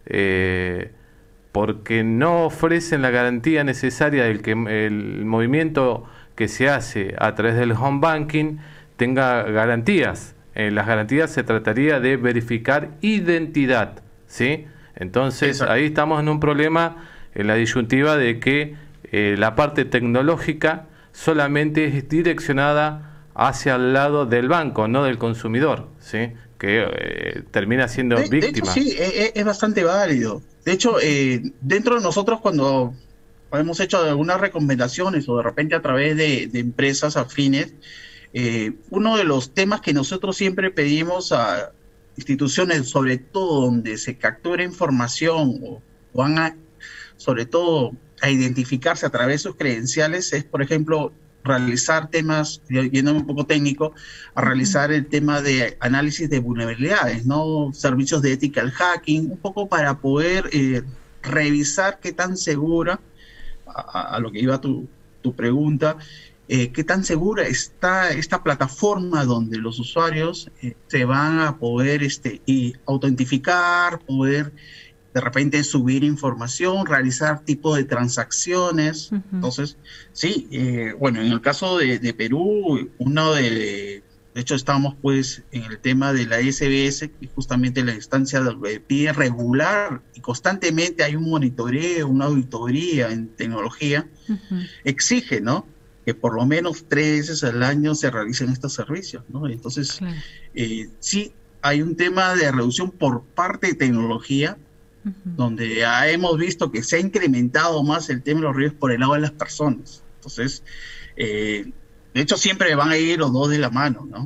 porque no ofrecen la garantía necesaria del que el movimiento que se hace a través del home banking tenga garantías. Las garantías se trataría de verificar identidad, ¿sí? Entonces ahí estamos en un problema, en la disyuntiva de que la parte tecnológica solamente es direccionada hacia el lado del banco, no del consumidor, ¿sí? Que termina siendo víctima. De hecho, sí, es bastante válido. De hecho, dentro de nosotros cuando hemos hecho algunas recomendaciones o de repente a través de empresas afines, uno de los temas que nosotros siempre pedimos a instituciones, sobre todo donde se captura información o van a, sobre todo, a identificarse a través de sus credenciales, es, por ejemplo, realizar temas, yéndome un poco técnico, a realizar el tema de análisis de vulnerabilidades, ¿no? Servicios de ethical hacking, un poco para poder revisar qué tan segura, a lo que iba tu pregunta, qué tan segura está esta plataforma donde los usuarios se van a poder autentificar, poder de repente subir información, realizar tipo de transacciones. Entonces, sí, bueno, en el caso de Perú, de hecho estamos pues en el tema de la SBS, que justamente la instancia pide regular y constantemente hay un monitoreo, una auditoría en tecnología, exige, ¿no?, que por lo menos 3 veces al año se realicen estos servicios, ¿no? Entonces, claro, sí hay un tema de reducción por parte de tecnología, donde ya hemos visto que se ha incrementado más el tema de los riesgos por el lado de las personas. Entonces, de hecho, siempre van a ir los dos de la mano, ¿no?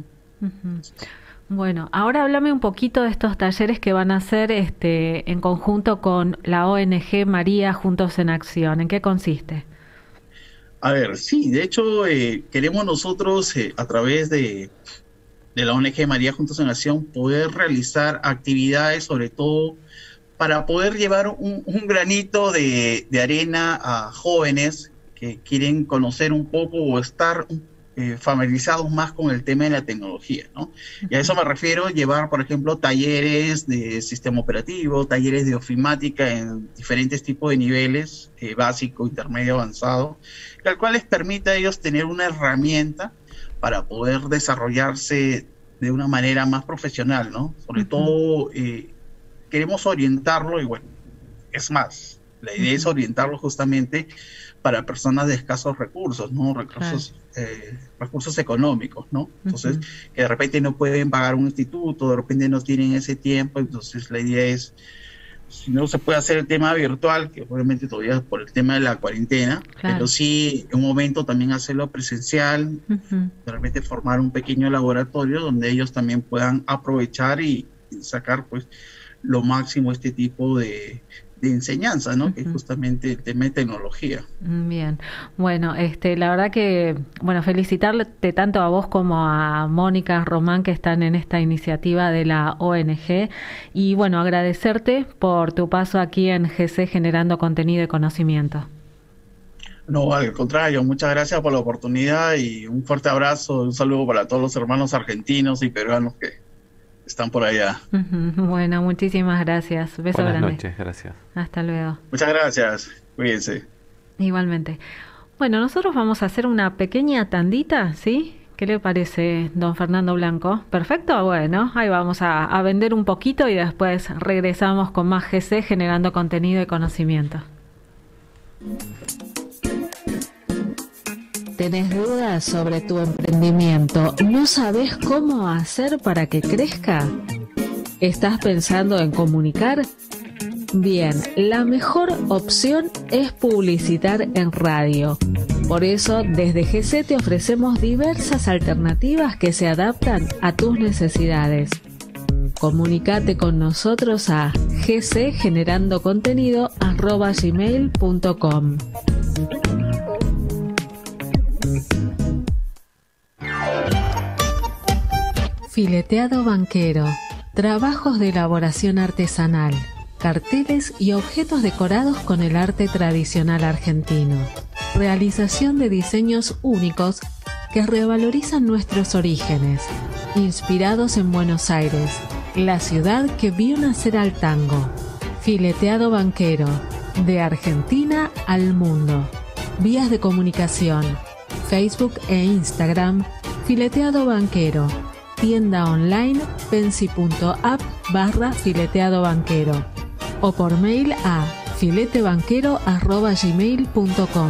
Bueno, ahora háblame un poquito de estos talleres que van a hacer en conjunto con la ONG María Juntos en Acción. ¿En qué consiste? A ver, sí, de hecho, queremos nosotros, a través de la ONG María Juntos en Acción, poder realizar actividades, sobre todo para poder llevar un granito de arena a jóvenes que quieren conocer un poco o estar familiarizados más con el tema de la tecnología, ¿no? Y a eso me refiero, llevar, por ejemplo, talleres de sistema operativo, talleres de ofimática en diferentes tipos de niveles, básico, intermedio, avanzado, al cual les permita a ellos tener una herramienta para poder desarrollarse de una manera más profesional, ¿no? Sobre todo, queremos orientarlo, y bueno, es más, la idea es orientarlo justamente para personas de escasos recursos, ¿no? Recursos económicos, ¿no? Entonces, que de repente no pueden pagar un instituto, de repente no tienen ese tiempo. Entonces la idea es, si no se puede hacer el tema virtual, que obviamente todavía por el tema de la cuarentena, pero sí en un momento también hacerlo presencial, de repente formar un pequeño laboratorio donde ellos también puedan aprovechar y sacar pues lo máximo este tipo de enseñanza, ¿no? Que es justamente el tema de tecnología. Bien, bueno, la verdad que, bueno, felicitarte tanto a vos como a Mónica, Román, que están en esta iniciativa de la ONG, y bueno, agradecerte por tu paso aquí en GC generando contenido y conocimiento. No, al contrario, muchas gracias por la oportunidad y un fuerte abrazo, un saludo para todos los hermanos argentinos y peruanos que están por allá. Bueno, muchísimas gracias. Beso grande. Buenas noches, gracias. Hasta luego. Muchas gracias. Cuídense. Igualmente. Bueno, nosotros vamos a hacer una pequeña tandita, ¿sí? ¿Qué le parece, don Fernando Blanco? ¿Perfecto? Bueno, ahí vamos a vender un poquito y después regresamos con más GC generando contenido y conocimiento. ¿Tenés dudas sobre tu emprendimiento? ¿No sabes cómo hacer para que crezca? ¿Estás pensando en comunicar? Bien, la mejor opción es publicitar en radio. Por eso, desde GC te ofrecemos diversas alternativas que se adaptan a tus necesidades. Comunicate con nosotros a gcgenerandocontenido@gmail.com. Fileteado banquero, trabajos de elaboración artesanal, carteles y objetos decorados con el arte tradicional argentino. Realización de diseños únicos que revalorizan nuestros orígenes, inspirados en Buenos Aires, la ciudad que vio nacer al tango. Fileteado banquero, de Argentina al mundo. Vías de comunicación: Facebook e Instagram, Fileteado Banquero. Tienda online pensi.app/fileteado banquero o por mail a filetebanquero@gmail.com.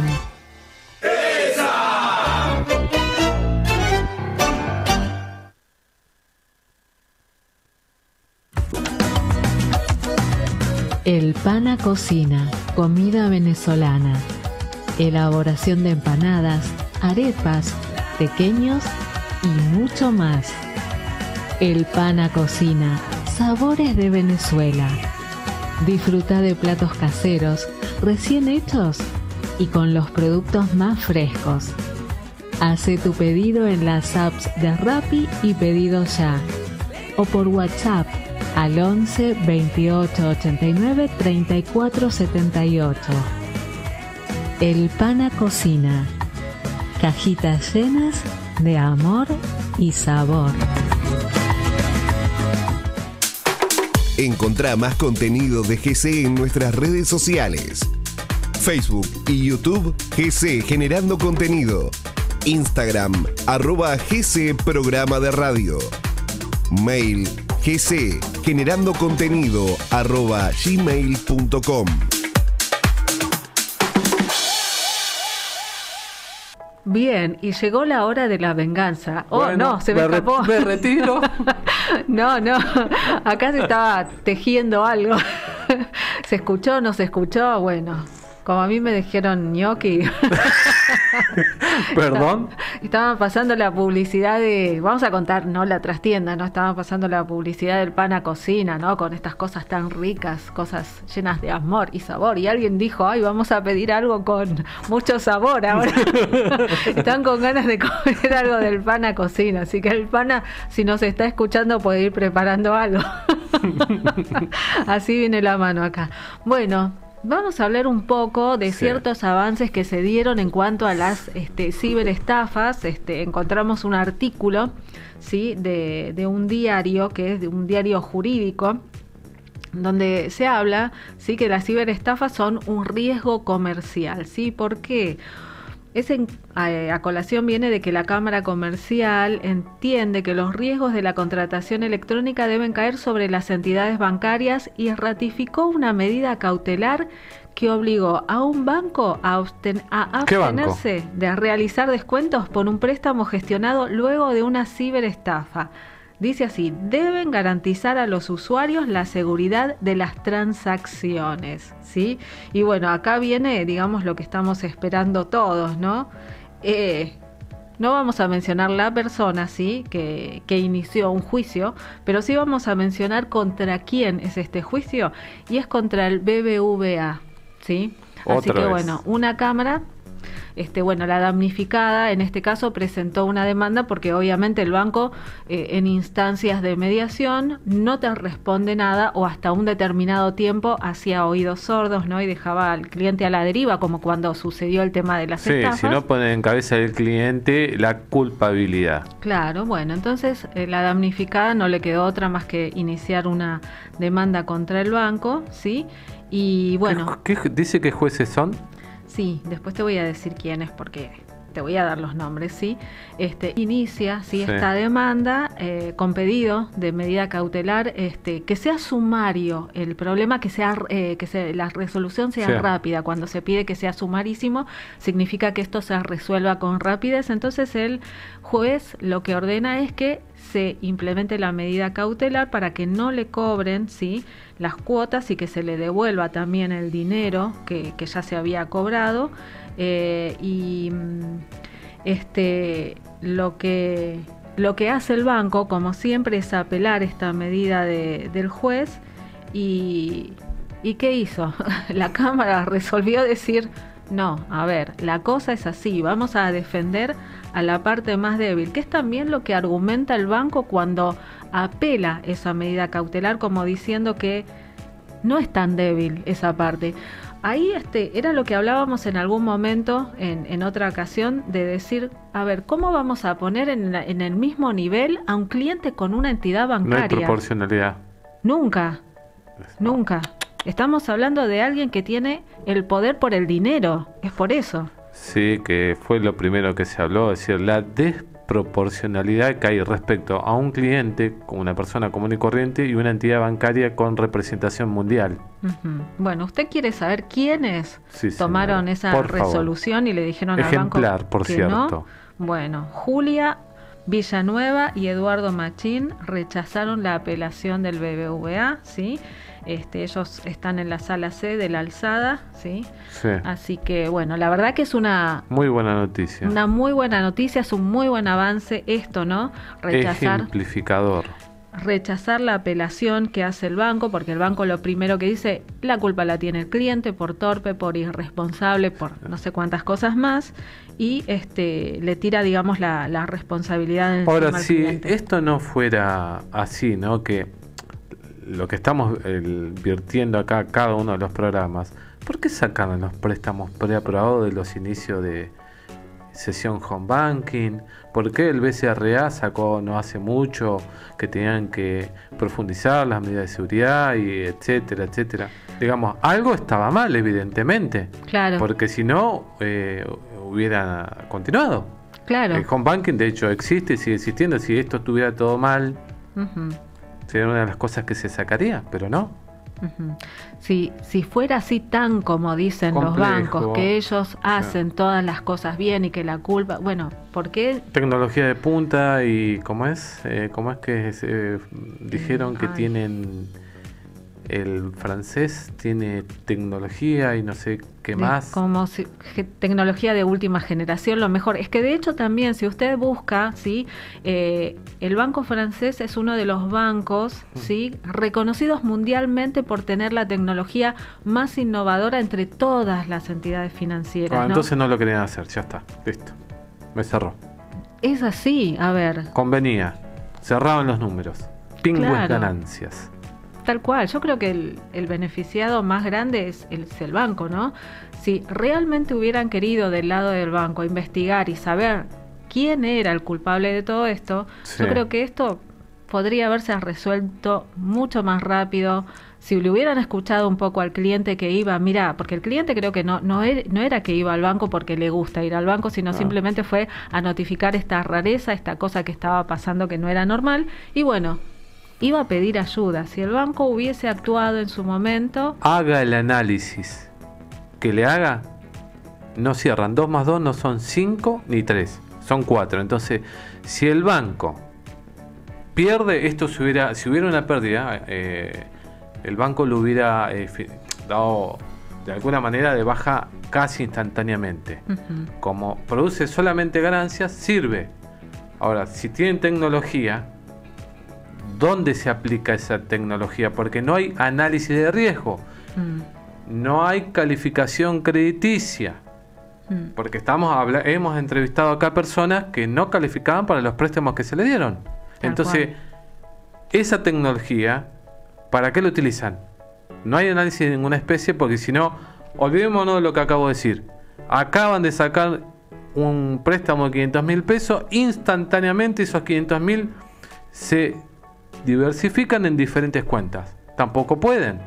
El Pana Cocina, comida venezolana. Elaboración de empanadas, arepas, pequeños y mucho más. El Pana Cocina, sabores de Venezuela. Disfruta de platos caseros, recién hechos y con los productos más frescos. Hace tu pedido en las apps de Rappi y Pedido Ya o por WhatsApp al 11 28 89 34 78. El Pana Cocina, cajitas llenas de amor y sabor. Encontrá más contenido de GC en nuestras redes sociales. Facebook y YouTube, GC Generando Contenido. Instagram, @GC Programa de Radio. Mail, GC Generando Contenido, @gmail.com. Bien, y llegó la hora de la venganza. Oh, Bueno, no, se me escapó. Me retiro. No, acá se estaba tejiendo algo. ¿Se escuchó? ¿No se escuchó? Bueno, como a mí me dijeron ñoqui. Perdón. Estaban pasando la publicidad de, vamos a contar, no la trastienda, ¿no? Estaban pasando la publicidad del pan a cocina, ¿no? Con estas cosas tan ricas, cosas llenas de amor y sabor. Y alguien dijo, ay, vamos a pedir algo con mucho sabor ahora. Están con ganas de comer algo del pan a cocina. Así que el pana, si nos está escuchando, puede ir preparando algo. Así viene la mano acá. Bueno, vamos a hablar un poco de ciertos avances que se dieron en cuanto a las ciberestafas. Encontramos un artículo, ¿sí?, de un diario, que es de un diario jurídico, donde se habla, ¿sí?, que las ciberestafas son un riesgo comercial. ¿Sí? ¿Por qué? A colación viene de que la Cámara Comercial entiende que los riesgos de la contratación electrónica deben caer sobre las entidades bancarias y ratificó una medida cautelar que obligó a un banco a abstenerse de realizar descuentos por un préstamo gestionado luego de una ciberestafa. Dice así: deben garantizar a los usuarios la seguridad de las transacciones, ¿sí? Y bueno, acá viene, digamos, lo que estamos esperando todos, ¿no? No vamos a mencionar la persona, ¿sí?, que inició un juicio, pero sí vamos a mencionar contra quién es este juicio, y es contra el BBVA, ¿sí? Así que bueno, una cámara... la damnificada en este caso presentó una demanda porque obviamente el banco en instancias de mediación no te responde nada o hasta un determinado tiempo hacía oídos sordos, ¿no? Y dejaba al cliente a la deriva, como cuando sucedió el tema de las estafas. Sí, si no pone en cabeza del cliente la culpabilidad. Claro, bueno, entonces la damnificada no le quedó otra más que iniciar una demanda contra el banco, ¿sí? Y bueno... ¿Qué dice qué jueces son? Sí, después te voy a decir quiénes porque te voy a dar los nombres, ¿sí? Inicia esta demanda con pedido de medida cautelar, que sea sumario el problema, la resolución sea rápida. Cuando se pide que sea sumarísimo, significa que esto se resuelva con rapidez. Entonces el juez lo que ordena es que se implemente la medida cautelar para que no le cobren, ¿sí?, las cuotas y que se le devuelva también el dinero que ya se había cobrado. Lo que hace el banco, como siempre, es apelar esta medida del juez. ¿Y qué hizo? La Cámara resolvió decir: no, a ver, la cosa es así, vamos a defender a la parte más débil, que es también lo que argumenta el banco cuando apela esa medida cautelar, como diciendo que no es tan débil esa parte. Ahí era lo que hablábamos en algún momento, en otra ocasión, de decir, a ver, ¿cómo vamos a poner en el mismo nivel a un cliente con una entidad bancaria? No hay proporcionalidad. Nunca. Estamos hablando de alguien que tiene el poder por el dinero, es por eso. Sí, que fue lo primero que se habló, es decir, la desproporcionalidad que hay respecto a un cliente, una persona común y corriente, y una entidad bancaria con representación mundial. Bueno, ¿usted quiere saber quiénes tomaron esa resolución y le dijeron al banco por que cierto. no? Bueno, Julia Villanueva y Eduardo Machín rechazaron la apelación del BBVA, ¿sí? Ellos están en la sala C de la alzada, ¿sí? Así que, bueno, la verdad que es una muy buena noticia. Una muy buena noticia, es un muy buen avance esto, ¿no? Ejemplificador. Rechazar la apelación que hace el banco, porque el banco lo primero que dice, la culpa la tiene el cliente por torpe, por irresponsable, por no sé cuántas cosas más, y le tira, digamos, la responsabilidad encima al cliente. Ahora, si esto no fuera así, ¿no?, que lo que estamos virtiendo acá, cada uno de los programas, ¿por qué sacaron los préstamos preaprobados de los inicios de sesión home banking? ¿Por qué el BCRA sacó no hace mucho que tenían que profundizar las medidas de seguridad y etcétera, etcétera? Digamos, algo estaba mal, evidentemente. Claro. Porque si no, hubiera continuado. Claro. El home banking, de hecho, existe, sigue existiendo. Si esto estuviera todo mal, sería una de las cosas que se sacaría, pero no. Si fuera así tan como dicen complejo, los bancos, que ellos hacen todas las cosas bien y que la culpa, bueno, ¿por qué? Tecnología de punta y ¿cómo es que dijeron que tienen el francés tiene tecnología y no sé qué más? Como tecnología de última generación, lo mejor. Es que de hecho también, si usted busca, ¿sí? El banco francés es uno de los bancos, ¿sí? reconocidos mundialmente por tener la tecnología más innovadora entre todas las entidades financieras. Entonces no lo querían hacer, ya está, listo. Me cerró. Es así, a ver. Convenía, cerraban los números, pingües Claro. ganancias. Tal cual, yo creo que el beneficiado más grande es el banco, ¿no? Si realmente hubieran querido del lado del banco investigar y saber quién era el culpable de todo esto, Sí. yo creo que esto podría haberse resuelto mucho más rápido. Si le hubieran escuchado un poco al cliente que iba, mira, porque el cliente creo que no era que iba al banco porque le gusta ir al banco, sino simplemente fue a notificar esta rareza, esta cosa que estaba pasando que no era normal, y bueno, iba a pedir ayuda. Si el banco hubiese actuado en su momento... Haga el análisis que le haga, no cierran. 2 más 2 no son 5 ni 3, son 4. Entonces, si el banco pierde, si hubiera una pérdida, el banco lo hubiera dado de alguna manera de baja casi instantáneamente. Como produce solamente ganancias, sirve. Ahora, si tienen tecnología, ¿dónde se aplica esa tecnología? Porque no hay análisis de riesgo, no hay calificación crediticia, porque hemos entrevistado acá personas que no calificaban para los préstamos que se le dieron. Entonces, esa tecnología, ¿para qué la utilizan? No hay análisis de ninguna especie, porque si no, olvidémonos de lo que acabo de decir. Acaban de sacar un préstamo de 500.000 pesos, instantáneamente esos 500.000 se diversifican en diferentes cuentas. Tampoco pueden.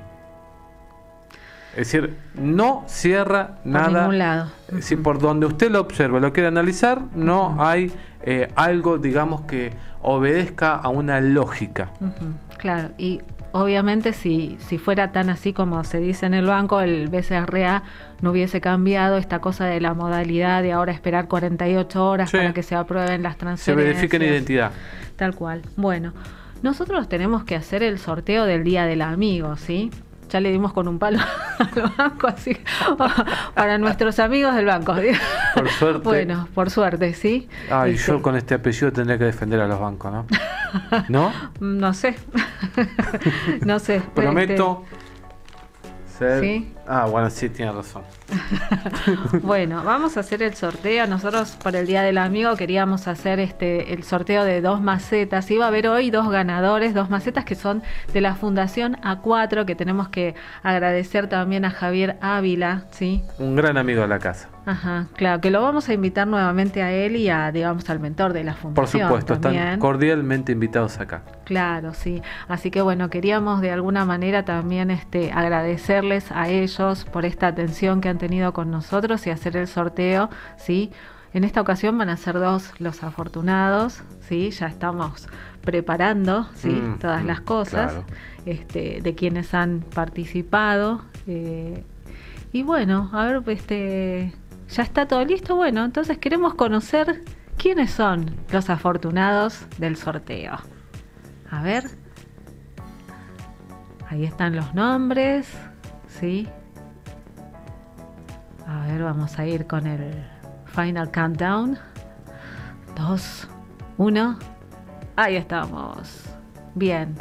Es decir, no cierra nada. Por ningún lado. Es decir, por donde usted lo observa, lo quiere analizar, no hay algo, digamos, que obedezca a una lógica. Claro, y obviamente si fuera tan así como se dice en el banco, el BCRA no hubiese cambiado esta cosa de la modalidad de ahora esperar 48 horas para que se aprueben las transferencias. Se verifiquen identidad. Tal cual. Bueno, nosotros tenemos que hacer el sorteo del Día del Amigo, ¿sí? Ya le dimos con un palo al banco, así para nuestros amigos del banco. Por suerte. Bueno, por suerte, ¿sí? Ay, yo con este apellido tendría que defender a los bancos, ¿no? ¿No? No sé. No sé. Prometo ser... ¿Sí? Ah, bueno, sí, tiene razón. Bueno, vamos a hacer el sorteo. Nosotros por el Día del Amigo queríamos hacer el sorteo de 2 macetas. Iba a haber hoy 2 ganadores, 2 macetas que son de la Fundación A4, que tenemos que agradecer también a Javier Ávila, ¿sí? Un gran amigo de la casa. Ajá, claro, que lo vamos a invitar nuevamente a él y a, digamos, al mentor de la fundación. Por supuesto, también. Están cordialmente invitados acá. Claro, sí. Así que bueno, queríamos de alguna manera también agradecerles a ellos por esta atención que han tenido con nosotros y hacer el sorteo, ¿sí? En esta ocasión van a ser 2 los afortunados, ¿sí? Ya estamos preparando, ¿sí? Todas las cosas, claro. De quienes han participado. Y bueno, a ver, ya está todo listo. Bueno, entonces queremos conocer quiénes son los afortunados del sorteo. A ver. Ahí están los nombres, ¿sí? A ver, vamos a ir con el final countdown. 2, 1. Ahí estamos. Bien.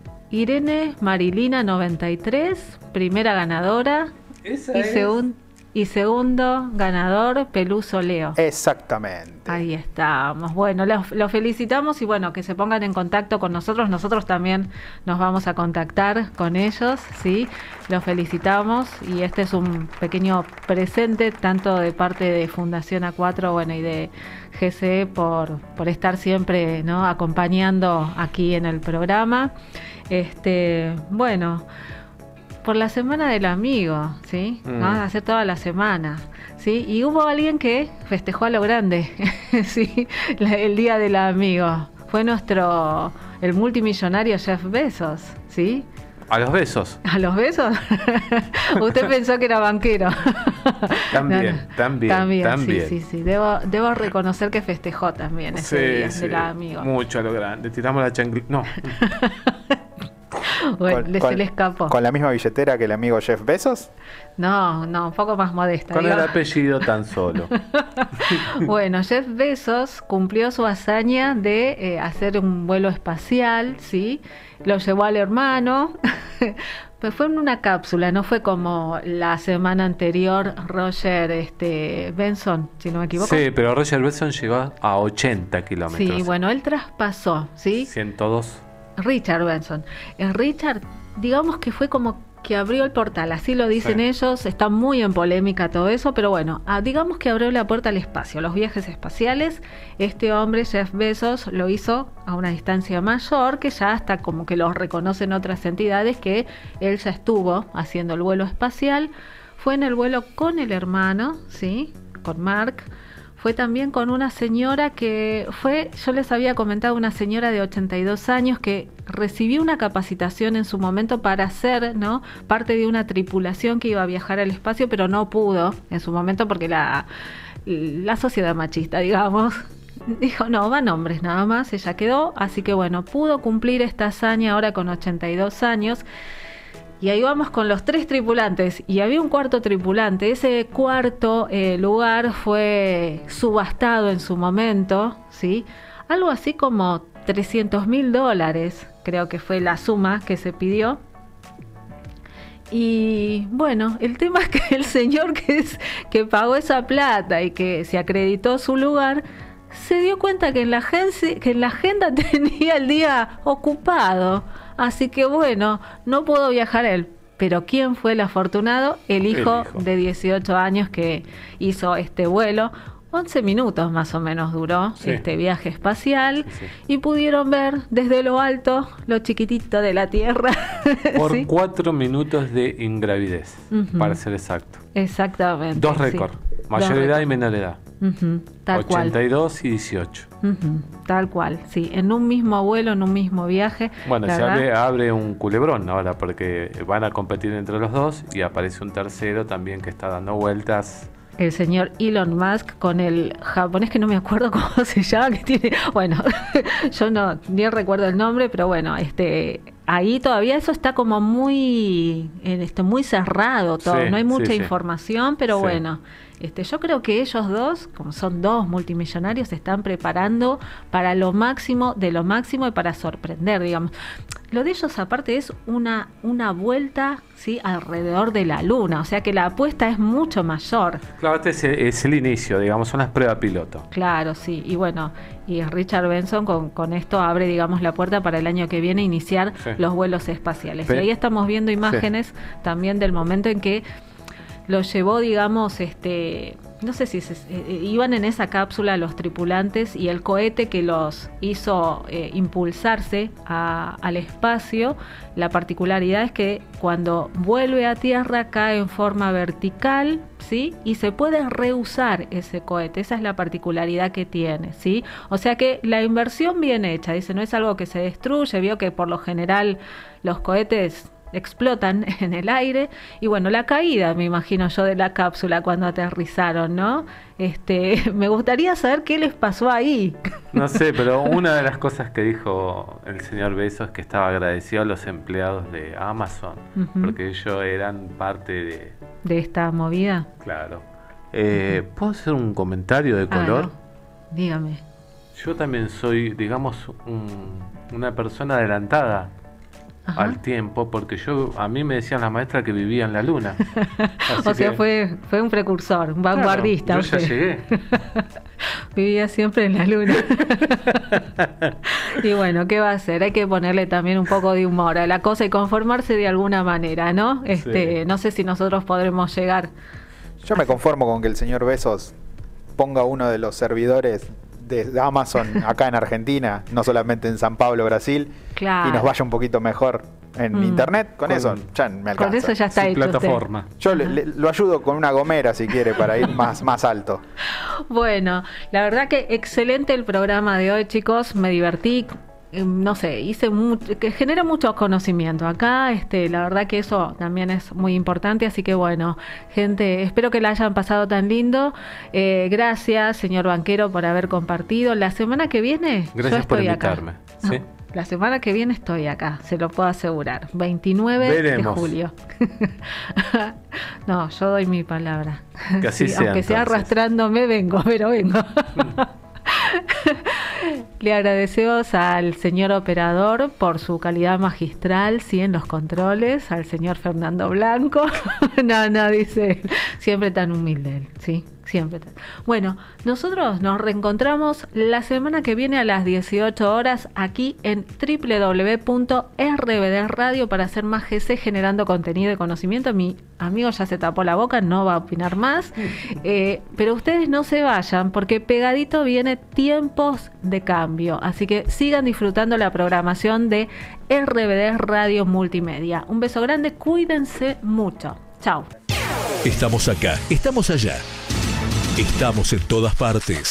Irene Marilina 93, primera ganadora. Esa Y segundo ganador, Peluso Leo. Exactamente. Ahí estamos. Bueno, los felicitamos y bueno, que se pongan en contacto con nosotros. Nosotros también nos vamos a contactar con ellos, ¿sí? Los felicitamos y este es un pequeño presente tanto de parte de Fundación A4, bueno, y de GCE por estar siempre, ¿no?, acompañando aquí en el programa. Bueno, por la Semana del Amigo, ¿sí? Vamos a hacer toda la semana, ¿sí? Y hubo alguien que festejó a lo grande, ¿sí? El Día del Amigo. Fue el multimillonario Jeff Bezos, ¿sí? A los besos. ¿A los besos? Usted pensó que era banquero. También. Sí. Debo reconocer que festejó también ese Día del Amigo. Mucho a lo grande. Tiramos la chancleta. No. Bueno, se le escapó. ¿Con la misma billetera que el amigo Jeff Bezos? No, un poco más modesta. Con el apellido tan solo. Bueno, Jeff Bezos cumplió su hazaña de hacer un vuelo espacial, ¿sí? Lo llevó al hermano, pues fue en una cápsula, no fue como la semana anterior Roger Benson, si no me equivoco. Sí, pero Roger Benson llegó a 80 kilómetros. Sí, bueno, él traspasó, ¿sí? 102. Richard Benson. Richard, digamos que fue como que abrió el portal, así lo dicen ellos, está muy en polémica todo eso, pero bueno, digamos que abrió la puerta al espacio, los viajes espaciales. Este hombre, Jeff Bezos, lo hizo a una distancia mayor, que ya hasta como que los reconocen otras entidades, que él ya estuvo haciendo el vuelo espacial. Fue en el vuelo con el hermano, ¿sí? Con Mark. Fue también con una señora yo les había comentado, una señora de 82 años que recibió una capacitación en su momento para ser, ¿no?, parte de una tripulación que iba a viajar al espacio, pero no pudo en su momento porque la sociedad machista, digamos, dijo, no, van hombres nada más, ella quedó, así que bueno, pudo cumplir esta hazaña ahora con 82 años. Y ahí vamos con los 3 tripulantes. Y había un cuarto tripulante. Ese cuarto lugar fue subastado en su momento, ¿sí? Algo así como $300.000, creo que fue la suma que se pidió. Y bueno, el tema es que el señor que pagó esa plata y que se acreditó su lugar, se dio cuenta que en la agenda tenía el día ocupado. Así que bueno, no pudo viajar él. Pero ¿quién fue el afortunado? El hijo de 18 años que hizo este vuelo. 11 minutos más o menos duró este viaje espacial. Y pudieron ver desde lo alto lo chiquitito de la Tierra. Por 4 minutos de ingravidez, para ser exacto. Exactamente. 2 récords, mayor edad y menor edad. Tal 82 cual. Y 18. Tal cual, sí, en un mismo vuelo, en un mismo viaje. Bueno, se abre un culebrón ahora porque van a competir entre los dos y aparece un tercero también que está dando vueltas. El señor Elon Musk con el japonés que no me acuerdo cómo se llama, que tiene, bueno, yo no ni recuerdo el nombre, pero bueno, ahí todavía eso está como muy cerrado todo, no hay mucha información, pero bueno, yo creo que ellos dos, como son dos multimillonarios, se están preparando para lo máximo de lo máximo y para sorprender, digamos. Lo de ellos aparte es una vuelta, ¿sí?, alrededor de la Luna, o sea que la apuesta es mucho mayor. Claro, este es el inicio, digamos, son las pruebas piloto. Claro, sí, y bueno, y Richard Benson con esto abre, digamos, la puerta para el año que viene iniciar los vuelos espaciales. Y ahí estamos viendo imágenes también del momento en que lo llevó, digamos, no sé si iban en esa cápsula los tripulantes y el cohete que los hizo impulsarse al espacio. La particularidad es que cuando vuelve a tierra cae en forma vertical, ¿sí? Y se puede reusar ese cohete. Esa es la particularidad que tiene, ¿sí? O sea que la inversión bien hecha, dice, no es algo que se destruye. Vio que por lo general los cohetes explotan en el aire y bueno, la caída, me imagino yo, de la cápsula cuando aterrizaron, ¿no? Me gustaría saber qué les pasó ahí. No sé, pero una de las cosas que dijo el señor Bezos es que estaba agradecido a los empleados de Amazon, porque ellos eran parte de esta movida. Claro. ¿Puedo hacer un comentario de color? Dígame. Yo también soy, digamos, una persona adelantada al tiempo, porque a mí me decían las maestras que vivía en la luna. O sea, fue un precursor, un vanguardista. Claro, yo ya llegué. Vivía siempre en la luna. Y bueno, ¿qué va a hacer? Hay que ponerle también un poco de humor a la cosa y conformarse de alguna manera, ¿no? Sí. No sé si nosotros podremos llegar. Yo me conformo con que el señor Bezos ponga uno de los servidores de Amazon acá en Argentina, no solamente en San Pablo, Brasil, claro, y nos vaya un poquito mejor en internet. Con eso ya me alcanza. Con eso ya está hecho. Plataforma. Yo lo ayudo con una gomera si quiere para ir más alto. Bueno, la verdad que excelente el programa de hoy, chicos. Me divertí. No sé, hice mucho, que genera mucho conocimiento acá, la verdad que eso también es muy importante, así que bueno, gente, espero que la hayan pasado tan lindo. Gracias, señor banquero, por haber compartido. La semana que viene gracias yo por estoy invitarme. acá. ¿Sí? No, la semana que viene estoy acá, se lo puedo asegurar. 29 Veremos. de julio. No, yo doy mi palabra. Que así Sí, sea, aunque sea entonces. arrastrándome, vengo, pero vengo. Le agradecemos al señor operador por su calidad magistral, sí, en los controles, al señor Fernando Blanco. No, dice, siempre tan humilde él, sí, siempre tan. Bueno, nosotros nos reencontramos la semana que viene a las 18 horas aquí en www.rbdradio para hacer más GC generando contenido y conocimiento. Mi amigo ya se tapó la boca, no va a opinar más, pero ustedes no se vayan porque pegadito viene Tiempos de Cambio, así que sigan disfrutando la programación de RBD Radio Multimedia. Un beso grande, cuídense mucho. Chao. Estamos acá, estamos allá. Estamos en todas partes.